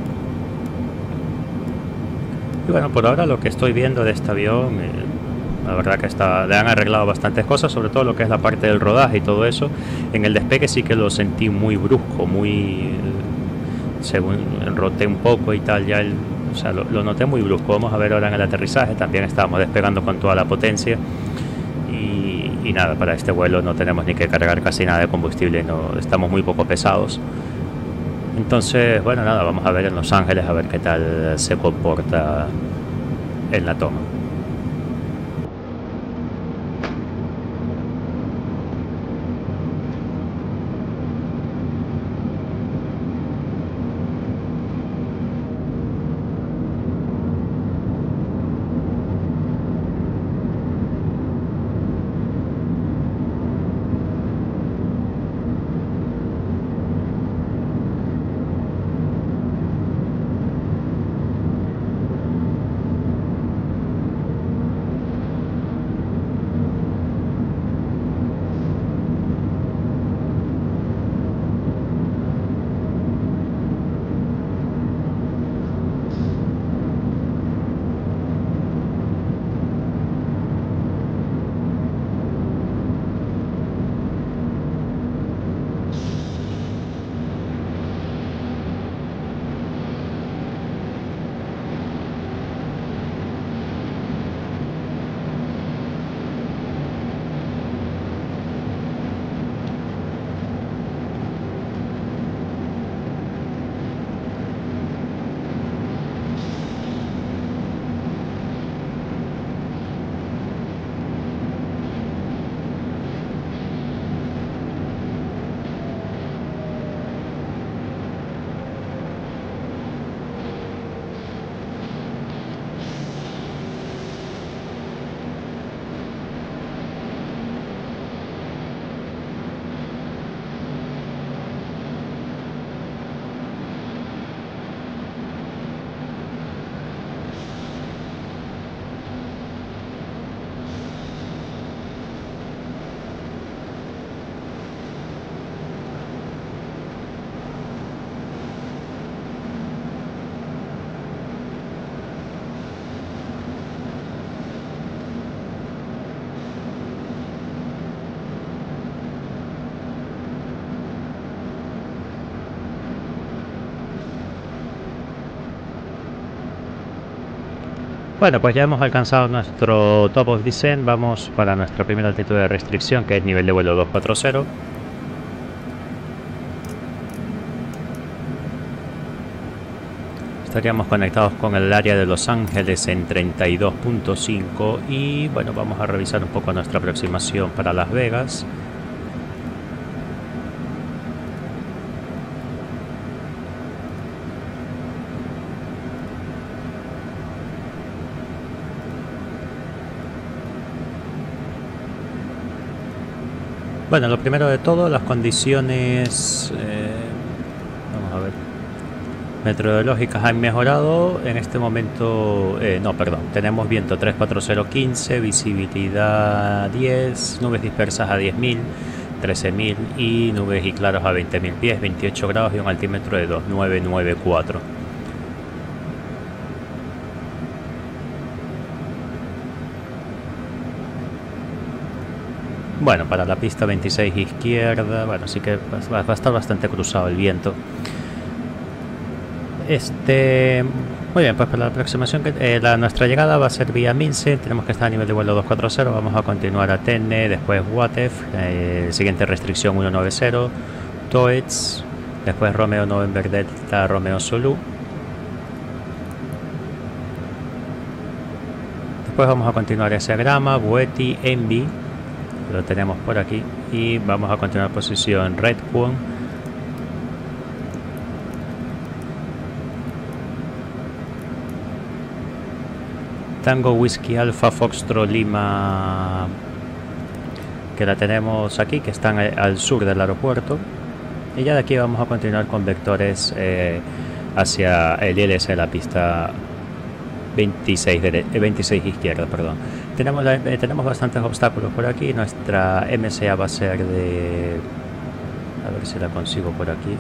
Y bueno, por ahora lo que estoy viendo de este avión, eh, la verdad que está, le han arreglado bastantes cosas, sobre todo lo que es la parte del rodaje y todo eso. En el despegue sí que lo sentí muy brusco, muy... según roté un poco y tal, ya el, o sea, lo, lo noté muy brusco. Vamos a ver ahora en el aterrizaje, también estábamos despegando con toda la potencia. Y nada, para este vuelo no tenemos ni que cargar casi nada de combustible, no, estamos muy poco pesados. Entonces, bueno, nada, vamos a ver en Los Ángeles a ver qué tal se comporta en la toma. Bueno, pues ya hemos alcanzado nuestro top of descent. Vamos para nuestra primera altitud de restricción, que es nivel de vuelo doscientos cuarenta. Estaríamos conectados con el área de Los Ángeles en treinta y dos punto cinco y bueno, vamos a revisar un poco nuestra aproximación para Las Vegas. Bueno, lo primero de todo, las condiciones eh, vamos a ver, meteorológicas han mejorado. En este momento, eh, no, perdón, tenemos viento tres cuatro cero quince, visibilidad diez, nubes dispersas a diez mil, trece mil y nubes y claros a veinte mil pies, veintiocho grados y un altímetro de dos nueve nueve cuatro. Bueno, para la pista veintiséis izquierda, bueno, sí que va, va a estar bastante cruzado el viento. Este, muy bien, pues para la aproximación, que, eh, la, nuestra llegada va a ser vía Milsen. Tenemos que estar a nivel de vuelo doscientos cuarenta. Vamos a continuar a Tenne, después Watef, eh, siguiente restricción ciento noventa, Toets, después Romeo November Delta, Romeo Zulu. Después vamos a continuar hacia Grama, Bueti, Envy. Lo tenemos por aquí y vamos a continuar posición Red Queen, Tango Whisky Alpha Foxtrot Lima, que la tenemos aquí, que están al sur del aeropuerto, y ya de aquí vamos a continuar con vectores eh, hacia el I L S de la pista veintiséis, de, veintiséis izquierda, perdón. Tenemos, la, eh, tenemos bastantes obstáculos por aquí. Nuestra M C A va a ser de... A ver si la consigo por aquí.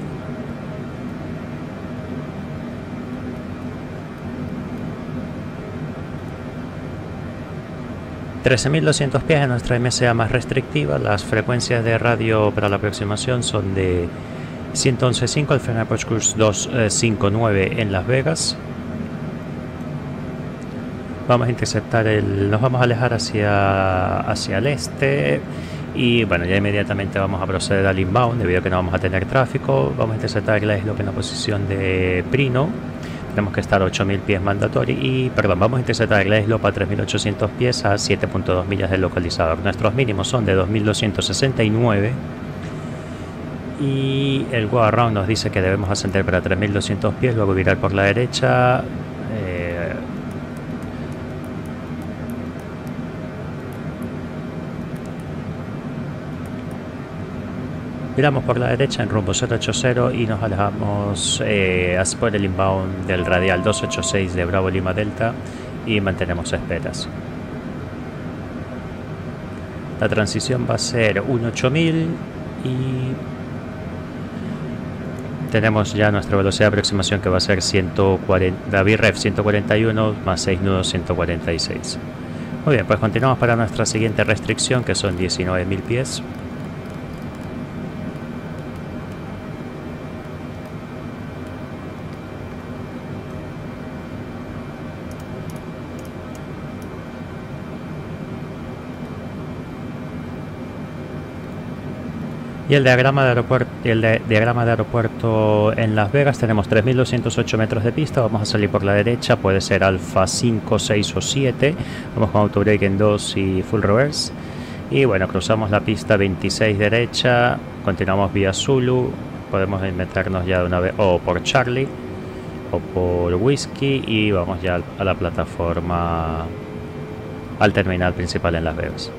trece mil doscientos pies en nuestra M C A más restrictiva. Las frecuencias de radio para la aproximación son de ciento once punto cinco, el Final Approach Cruise doscientos cincuenta y nueve en Las Vegas. Vamos a interceptar el, nos vamos a alejar hacia, hacia el este y bueno, ya inmediatamente vamos a proceder al inbound debido a que no vamos a tener tráfico. Vamos a interceptar el Glazlock en la posición de Prino. Tenemos que estar a ocho mil pies mandatory y, perdón, vamos a interceptar el Glazlock a tres mil ochocientos pies a siete punto dos millas del localizador. Nuestros mínimos son de dos mil doscientos sesenta y nueve y el go around nos dice que debemos ascender para tres mil doscientos pies, luego virar por la derecha. Viramos por la derecha en rumbo cero ochenta y nos alejamos eh, por el inbound del radial doscientos ochenta y seis de Bravo Lima Delta y mantenemos esperas. La transición va a ser un ocho mil y tenemos ya nuestra velocidad de aproximación, que va a ser ciento cuarenta, la V R E F ciento cuarenta y uno más seis nudos ciento cuarenta y seis. Muy bien, pues continuamos para nuestra siguiente restricción, que son diecinueve mil pies. Y el diagrama de aeropuerto, el de, diagrama de aeropuerto en Las Vegas, tenemos tres mil doscientos ocho metros de pista. Vamos a salir por la derecha, puede ser alfa cinco, seis o siete. Vamos con autobreak en dos y full reverse. Y bueno, cruzamos la pista veintiséis derecha, continuamos vía Zulu. Podemos meternos ya de una vez o por Charlie o por Whiskey y vamos ya a la plataforma, al terminal principal en Las Vegas.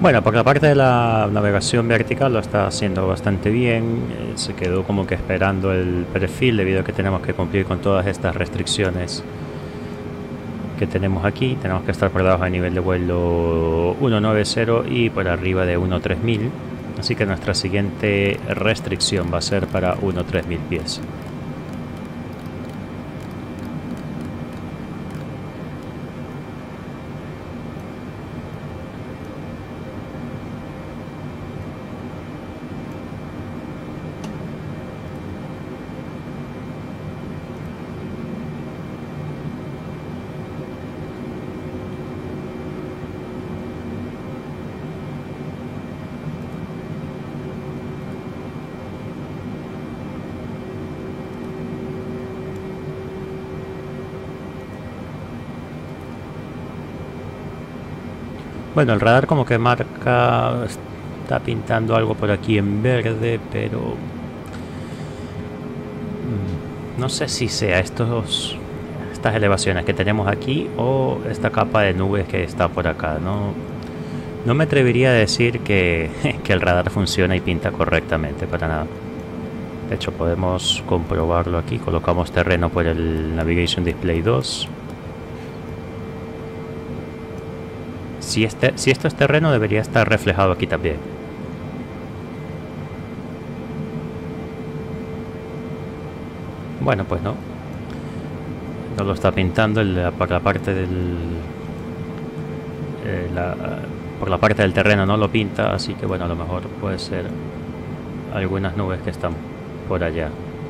Bueno, por la parte de la navegación vertical lo está haciendo bastante bien. Eh, se quedó como que esperando el perfil debido a que tenemos que cumplir con todas estas restricciones que tenemos aquí. Tenemos que estar por debajo del nivel de vuelo ciento noventa y por arriba de uno tres mil. Así que nuestra siguiente restricción va a ser para uno tres mil pies. Bueno, el radar como que marca, está pintando algo por aquí en verde, pero mmm, no sé si sea estos, estas elevaciones que tenemos aquí o esta capa de nubes que está por acá. No, no me atrevería a decir que, que el radar funciona y pinta correctamente, para nada. De hecho, podemos comprobarlo aquí. Colocamos terreno por el Navigation Display dos. Si, este, si esto es terreno, debería estar reflejado aquí también. Bueno, pues no. No lo está pintando el, por la parte del... Eh, la, por la parte del terreno no lo pinta, así que bueno, a lo mejor puede ser algunas nubes que están por allá.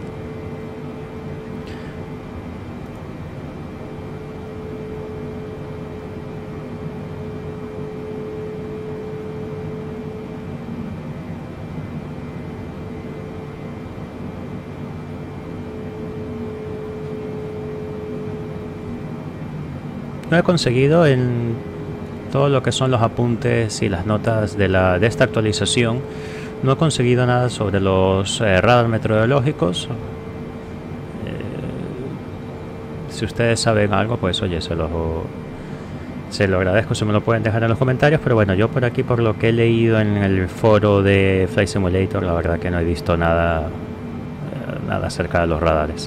No he conseguido en todo lo que son los apuntes y las notas de, la, de esta actualización, no he conseguido nada sobre los eh, radar meteorológicos. Eh, si ustedes saben algo, pues oye, se lo, se lo agradezco si me lo pueden dejar en los comentarios. Pero bueno, yo por aquí, por lo que he leído en el foro de Flight Simulator, la verdad que no he visto nada, eh, nada acerca de los radares.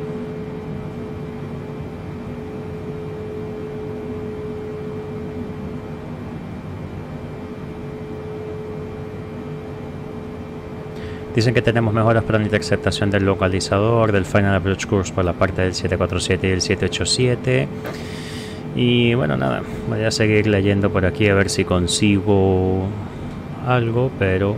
Dicen que tenemos mejoras para la interceptación del localizador, del Final Approach Course por la parte del siete cuatro siete y el siete ocho siete. Y bueno, nada, voy a seguir leyendo por aquí a ver si consigo algo, pero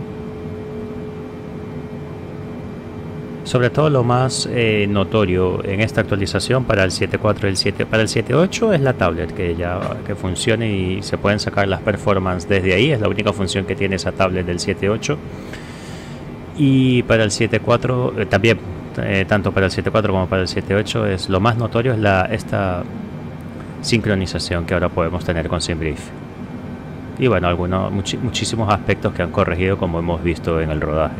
sobre todo lo más eh, notorio en esta actualización para el siete cuatro y el siete, para el siete ocho es la tablet que ya que funcione y se pueden sacar las performances desde ahí. Es la única función que tiene esa tablet del siete ocho. Y para el siete cuatro eh, también, eh, tanto para el siete cuatro como para el siete ocho, es lo más notorio es la esta sincronización que ahora podemos tener con SimBrief. Y bueno, algunos much, muchísimos aspectos que han corregido, como hemos visto en el rodaje.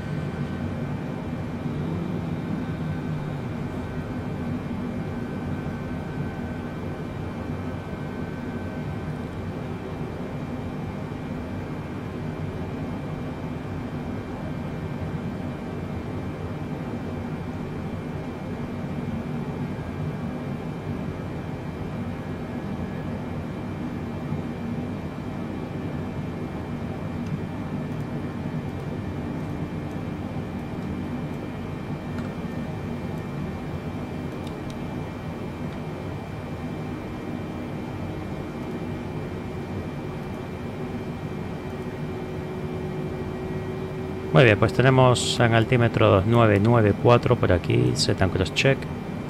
Muy bien, pues tenemos en altímetro dos nueve nueve cuatro por aquí, set and cross check.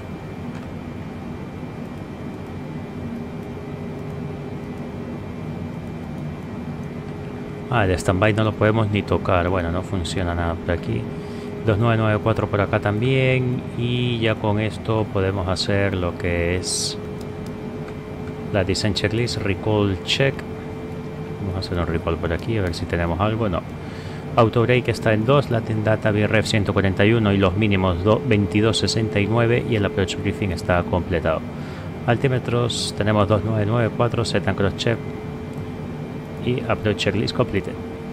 Ah, el standby no lo podemos ni tocar, bueno, no funciona nada por aquí. dos nueve nueve cuatro por acá también, y ya con esto podemos hacer lo que es la design checklist, recall check. Vamos a hacer un recall por aquí a ver si tenemos algo. No. Auto brake está en dos, Latin data V R E F ciento cuarenta y uno y los mínimos veintidós sesenta y nueve, y el approach briefing está completado. Altímetros tenemos dos nueve nueve cuatro, set and cross check. y approach checklist completed.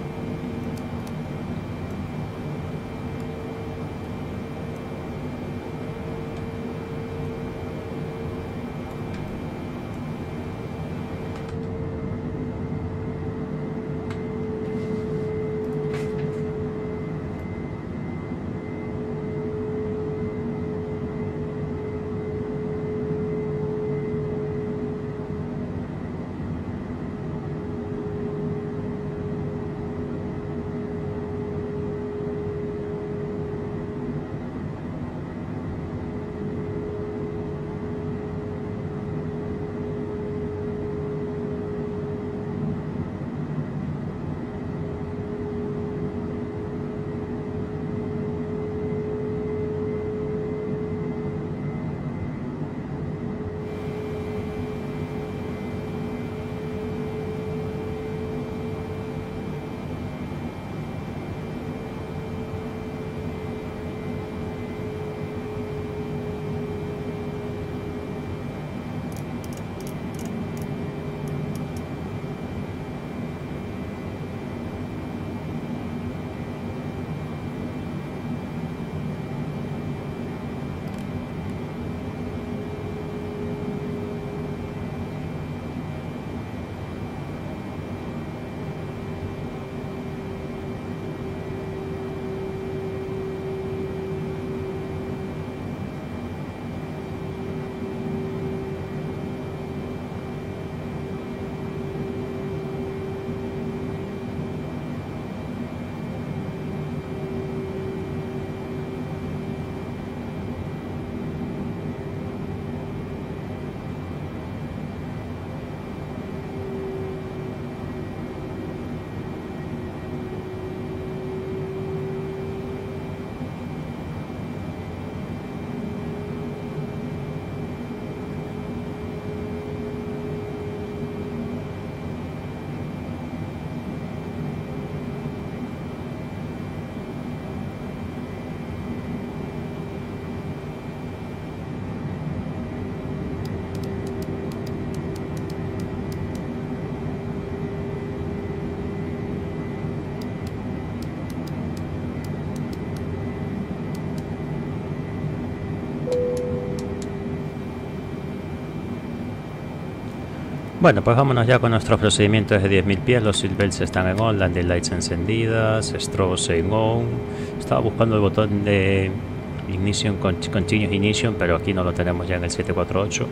Bueno, pues vámonos ya con nuestros procedimientos de diez mil pies. Los seatbelts están en on, landing lights encendidas, strobes en on. Estaba buscando el botón de ignition, continuous ignition, pero aquí no lo tenemos ya en el siete cuatro ocho.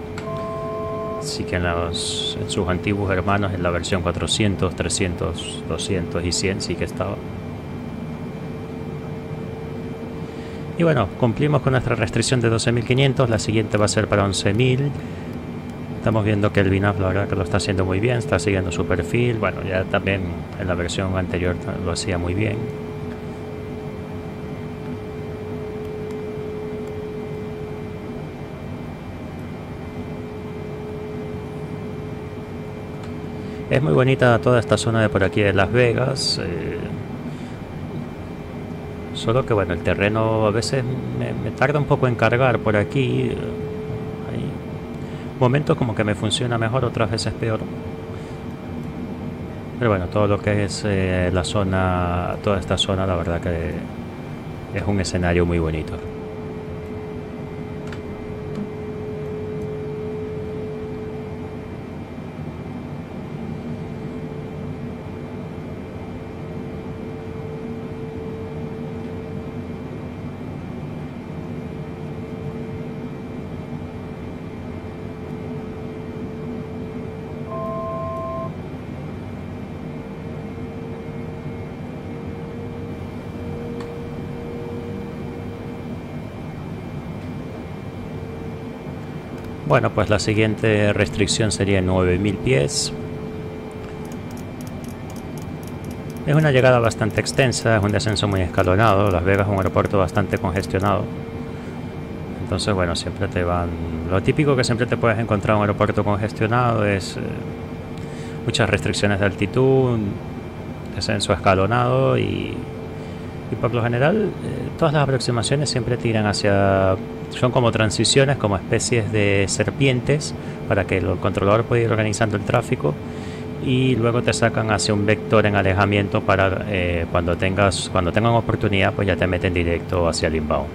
Así que en, los, en sus antiguos hermanos, en la versión cuatrocientos, trescientos, doscientos y cien sí que estaba. Y bueno, cumplimos con nuestra restricción de doce mil quinientos. La siguiente va a ser para once mil. Estamos viendo que el V NAV la verdad que lo está haciendo muy bien, está siguiendo su perfil. Bueno, ya también en la versión anterior lo hacía muy bien. Es muy bonita toda esta zona de por aquí de Las Vegas. Eh, solo que bueno, el terreno a veces me, me tarda un poco en cargar por aquí. Momentos como que me funciona mejor, otras veces peor, pero bueno, todo lo que es eh, la zona, toda esta zona, la verdad que es un escenario muy bonito. Bueno, pues la siguiente restricción sería nueve mil pies. Es una llegada bastante extensa, es un descenso muy escalonado. Las Vegas es un aeropuerto bastante congestionado. Entonces, bueno, siempre te van... Lo típico que siempre te puedes encontrar en un aeropuerto congestionado es eh, muchas restricciones de altitud, descenso escalonado y, y por lo general eh, todas las aproximaciones siempre tiran hacia... Son como transiciones, como especies de serpientes para que el controlador pueda ir organizando el tráfico y luego te sacan hacia un vector en alejamiento para eh, cuando tengas cuando tengan oportunidad, pues ya te meten directo hacia el inbound.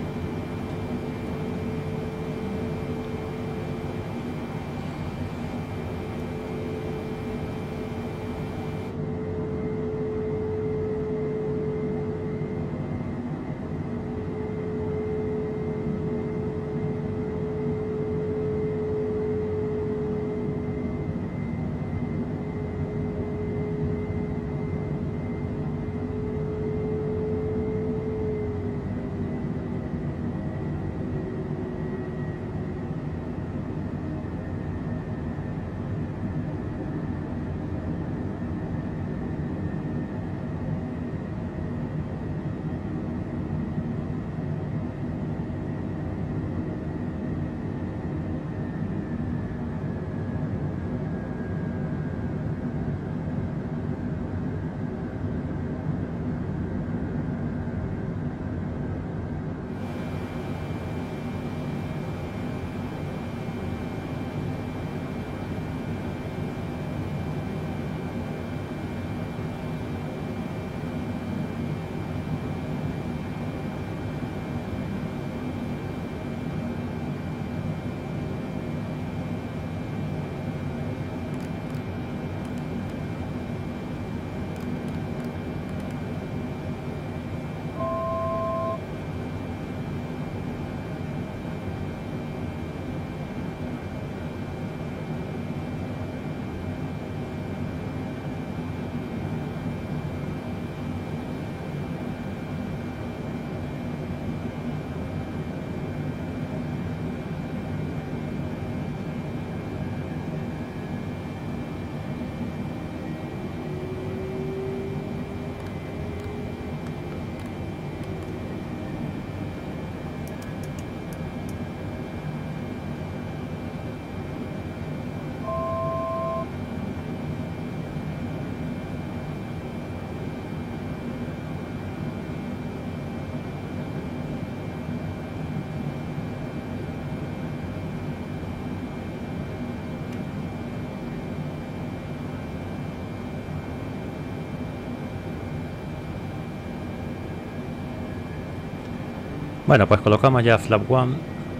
Bueno, pues colocamos ya flap one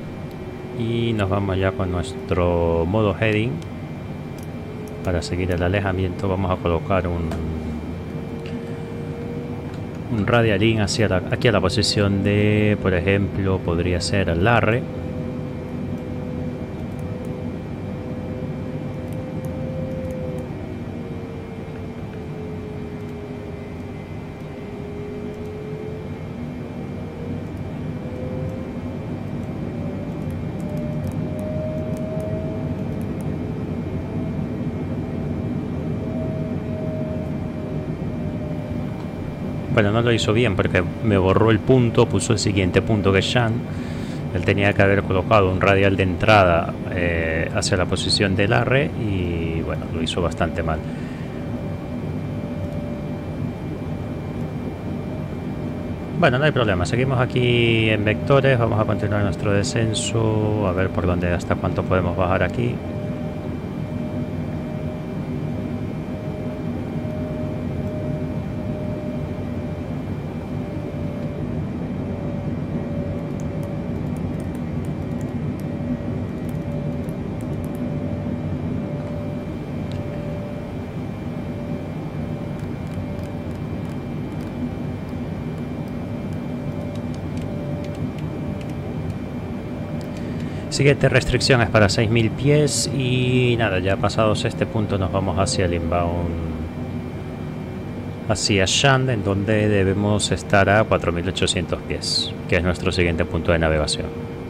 y nos vamos ya con nuestro modo heading. Para seguir el alejamiento vamos a colocar un, un radial in hacia la, aquí a la posición de, por ejemplo, podría ser el Larre. Bueno, no lo hizo bien porque me borró el punto, puso el siguiente punto que es Shan. Él tenía que haber colocado un radial de entrada eh, hacia la posición del arre y bueno, lo hizo bastante mal. Bueno, no hay problema, seguimos aquí en vectores, vamos a continuar nuestro descenso, a ver por dónde, hasta cuánto podemos bajar aquí. Siguiente restricción es para seis mil pies y nada, ya pasados este punto nos vamos hacia el inbound, hacia Shan, en donde debemos estar a cuatro mil ochocientos pies, que es nuestro siguiente punto de navegación.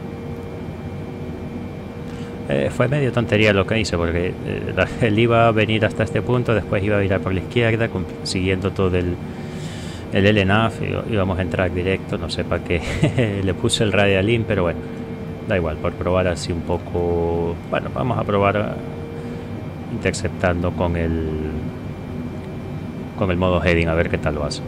Eh, fue medio tontería lo que hice porque eh, él iba a venir hasta este punto, después iba a virar por la izquierda siguiendo todo el, el L N A F y íbamos a entrar directo, no sé para qué le puse el radial in, pero bueno. Da igual, por probar así un poco. Bueno, vamos a probar interceptando con el con el modo heading, a ver qué tal lo hace.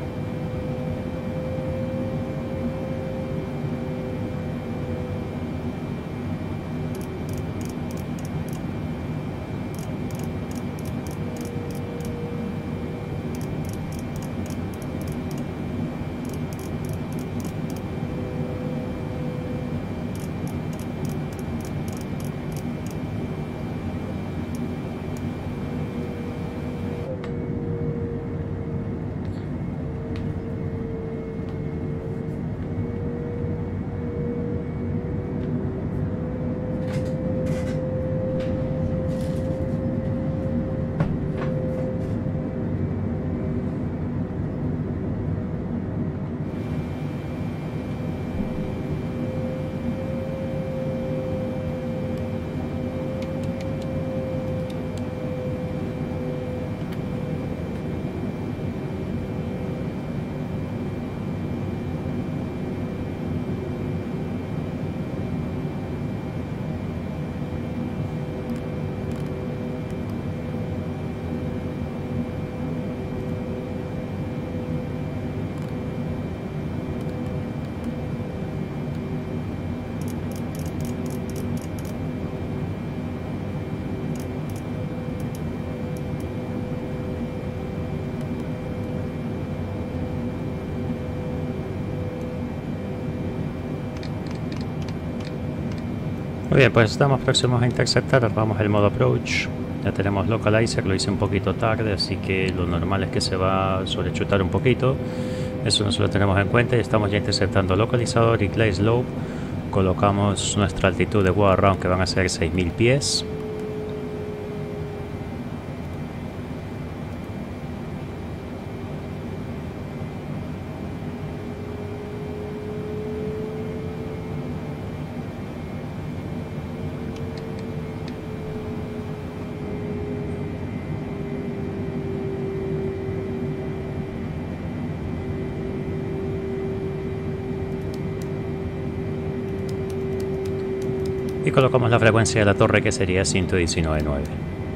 Muy bien, pues estamos próximos a interceptar. Vamos el modo approach. Ya tenemos localizer, lo hice un poquito tarde, así que lo normal es que se va a sobrechutar un poquito. Eso no se lo tenemos en cuenta y estamos ya interceptando localizador y Glide Slope. Colocamos nuestra altitud de War Round, que van a ser seis mil pies. Y colocamos la frecuencia de la torre, que sería ciento diecinueve punto nueve.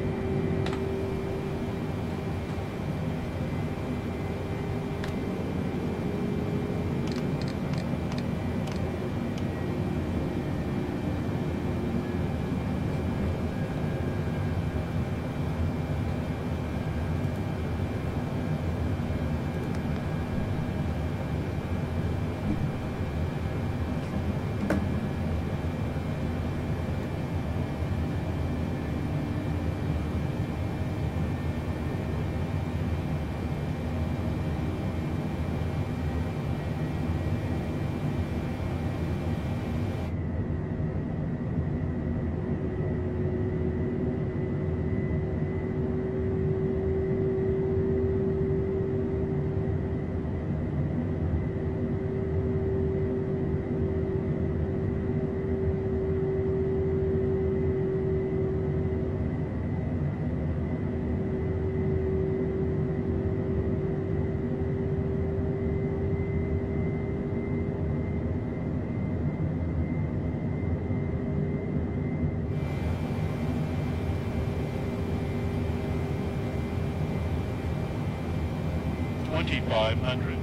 twenty-five hundred.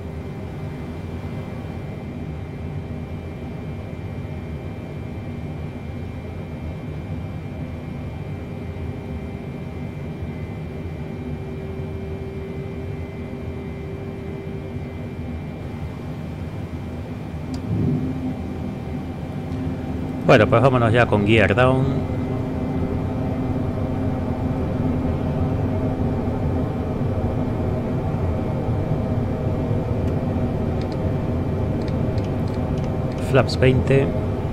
Bueno, pues vámonos ya con Gear Down. Flaps veinte.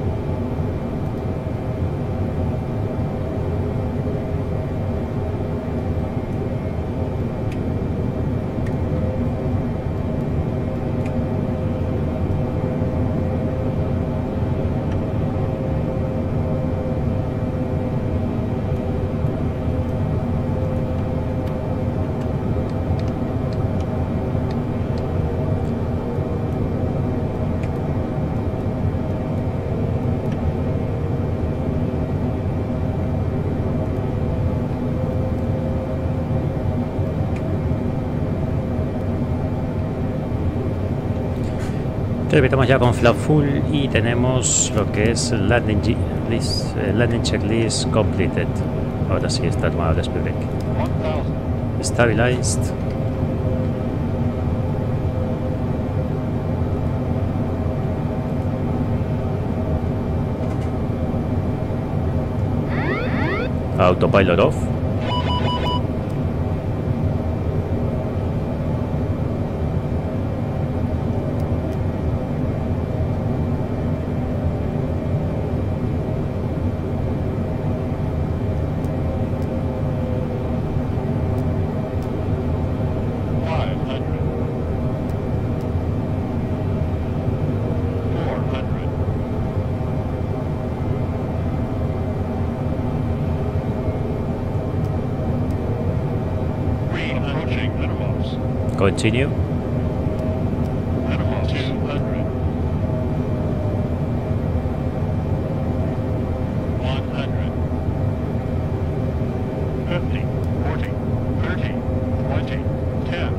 Terminamos ya con flap full y tenemos lo que es landing, list, eh, landing checklist completed. Ahora sí está armado el despegue. Stabilized. Autopilot off. Continue. two hundred. one hundred. fifty. forty. thirty. twenty. ten.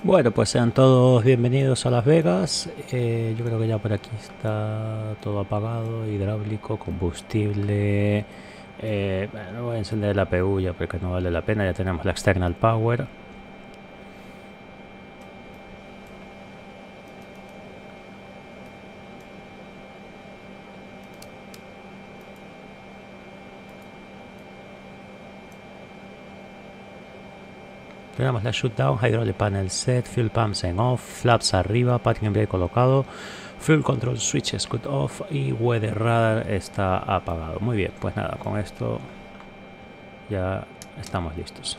Bueno, pues sean todos bienvenidos a Las Vegas. Eh, yo creo que ya por aquí está todo apagado, hidráulico, combustible. Eh, bueno, voy a encender la P U ya porque no vale la pena, ya tenemos la external power. Tenemos la shutdown, hydraulic panel set, fuel pumps en off, flaps arriba, parking brake colocado, fuel control switches cut off y weather radar está apagado. Muy bien, pues nada, con esto ya estamos listos.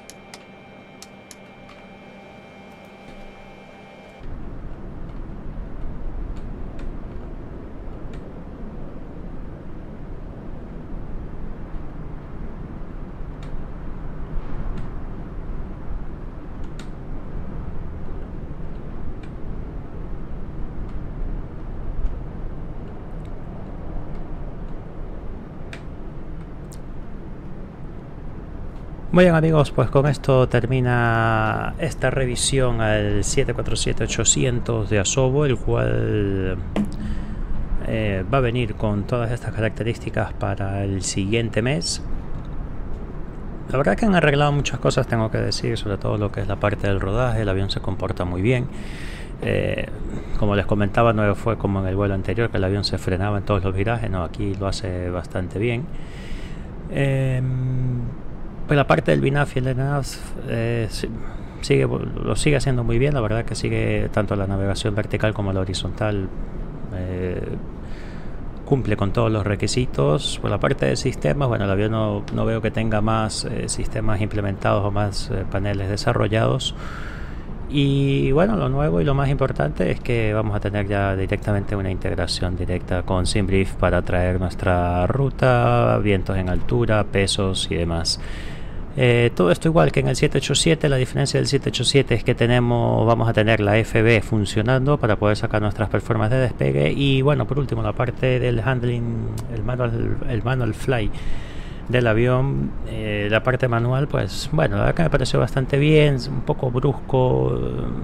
Muy bien amigos, pues con esto termina esta revisión al siete cuatro siete ochocientos de Asobo, el cual eh, va a venir con todas estas características para el siguiente mes. La verdad que han arreglado muchas cosas, tengo que decir, sobre todo lo que es la parte del rodaje. El avión se comporta muy bien. Eh, como les comentaba, no fue como en el vuelo anterior que el avión se frenaba en todos los virajes, no, aquí lo hace bastante bien. Eh, Pues la parte del V NAV y el N A V eh, sigue, lo sigue haciendo muy bien. La verdad que sigue tanto la navegación vertical como la horizontal, eh, cumple con todos los requisitos. Por la parte de sistemas, bueno, el avión no, no veo que tenga más eh, sistemas implementados o más eh, paneles desarrollados. Y bueno, lo nuevo y lo más importante es que vamos a tener ya directamente una integración directa con SimBrief para traer nuestra ruta, vientos en altura, pesos y demás. Eh, todo esto igual que en el siete ocho siete. La diferencia del siete ocho siete es que tenemos, vamos a tener la F B funcionando para poder sacar nuestras performances de despegue. Y bueno, por último, la parte del handling, el manual, el manual fly del avión, eh, la parte manual, pues bueno, la verdad que me pareció bastante bien, un poco brusco,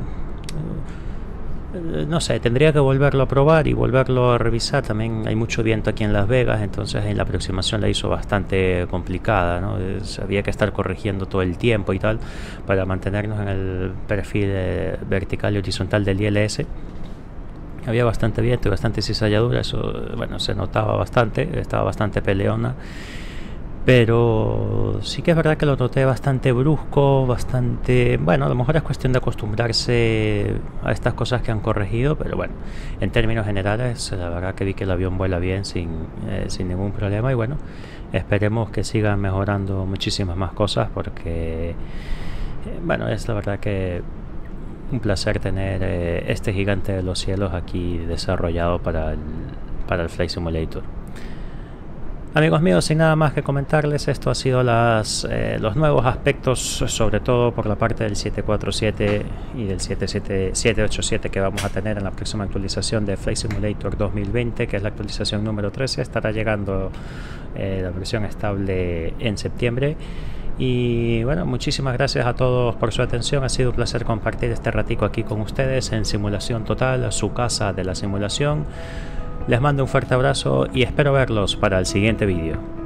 eh, no sé, tendría que volverlo a probar y volverlo a revisar. También hay mucho viento aquí en Las Vegas, entonces en la aproximación la hizo bastante complicada, ¿no? Es, había que estar corrigiendo todo el tiempo y tal para mantenernos en el perfil eh, vertical y horizontal del I L S. Había bastante viento y bastante cizalladura, eso bueno, se notaba bastante, estaba bastante peleona. Pero sí que es verdad que lo noté bastante brusco, bastante... Bueno, a lo mejor es cuestión de acostumbrarse a estas cosas que han corregido, pero bueno, en términos generales, la verdad que vi que el avión vuela bien sin, eh, sin ningún problema. Y bueno, esperemos que sigan mejorando muchísimas más cosas porque, eh, bueno, es la verdad que un placer tener eh, este gigante de los cielos aquí desarrollado para el, para el Flight Simulator. Amigos míos, sin nada más que comentarles, esto ha sido las, eh, los nuevos aspectos, sobre todo por la parte del siete cuatro siete y del siete ocho siete que vamos a tener en la próxima actualización de Flight Simulator dos mil veinte, que es la actualización número trece. Estará llegando eh, la versión estable en septiembre. Y bueno, muchísimas gracias a todos por su atención. Ha sido un placer compartir este ratico aquí con ustedes en Simulación Total, su casa de la simulación. Les mando un fuerte abrazo y espero verlos para el siguiente vídeo.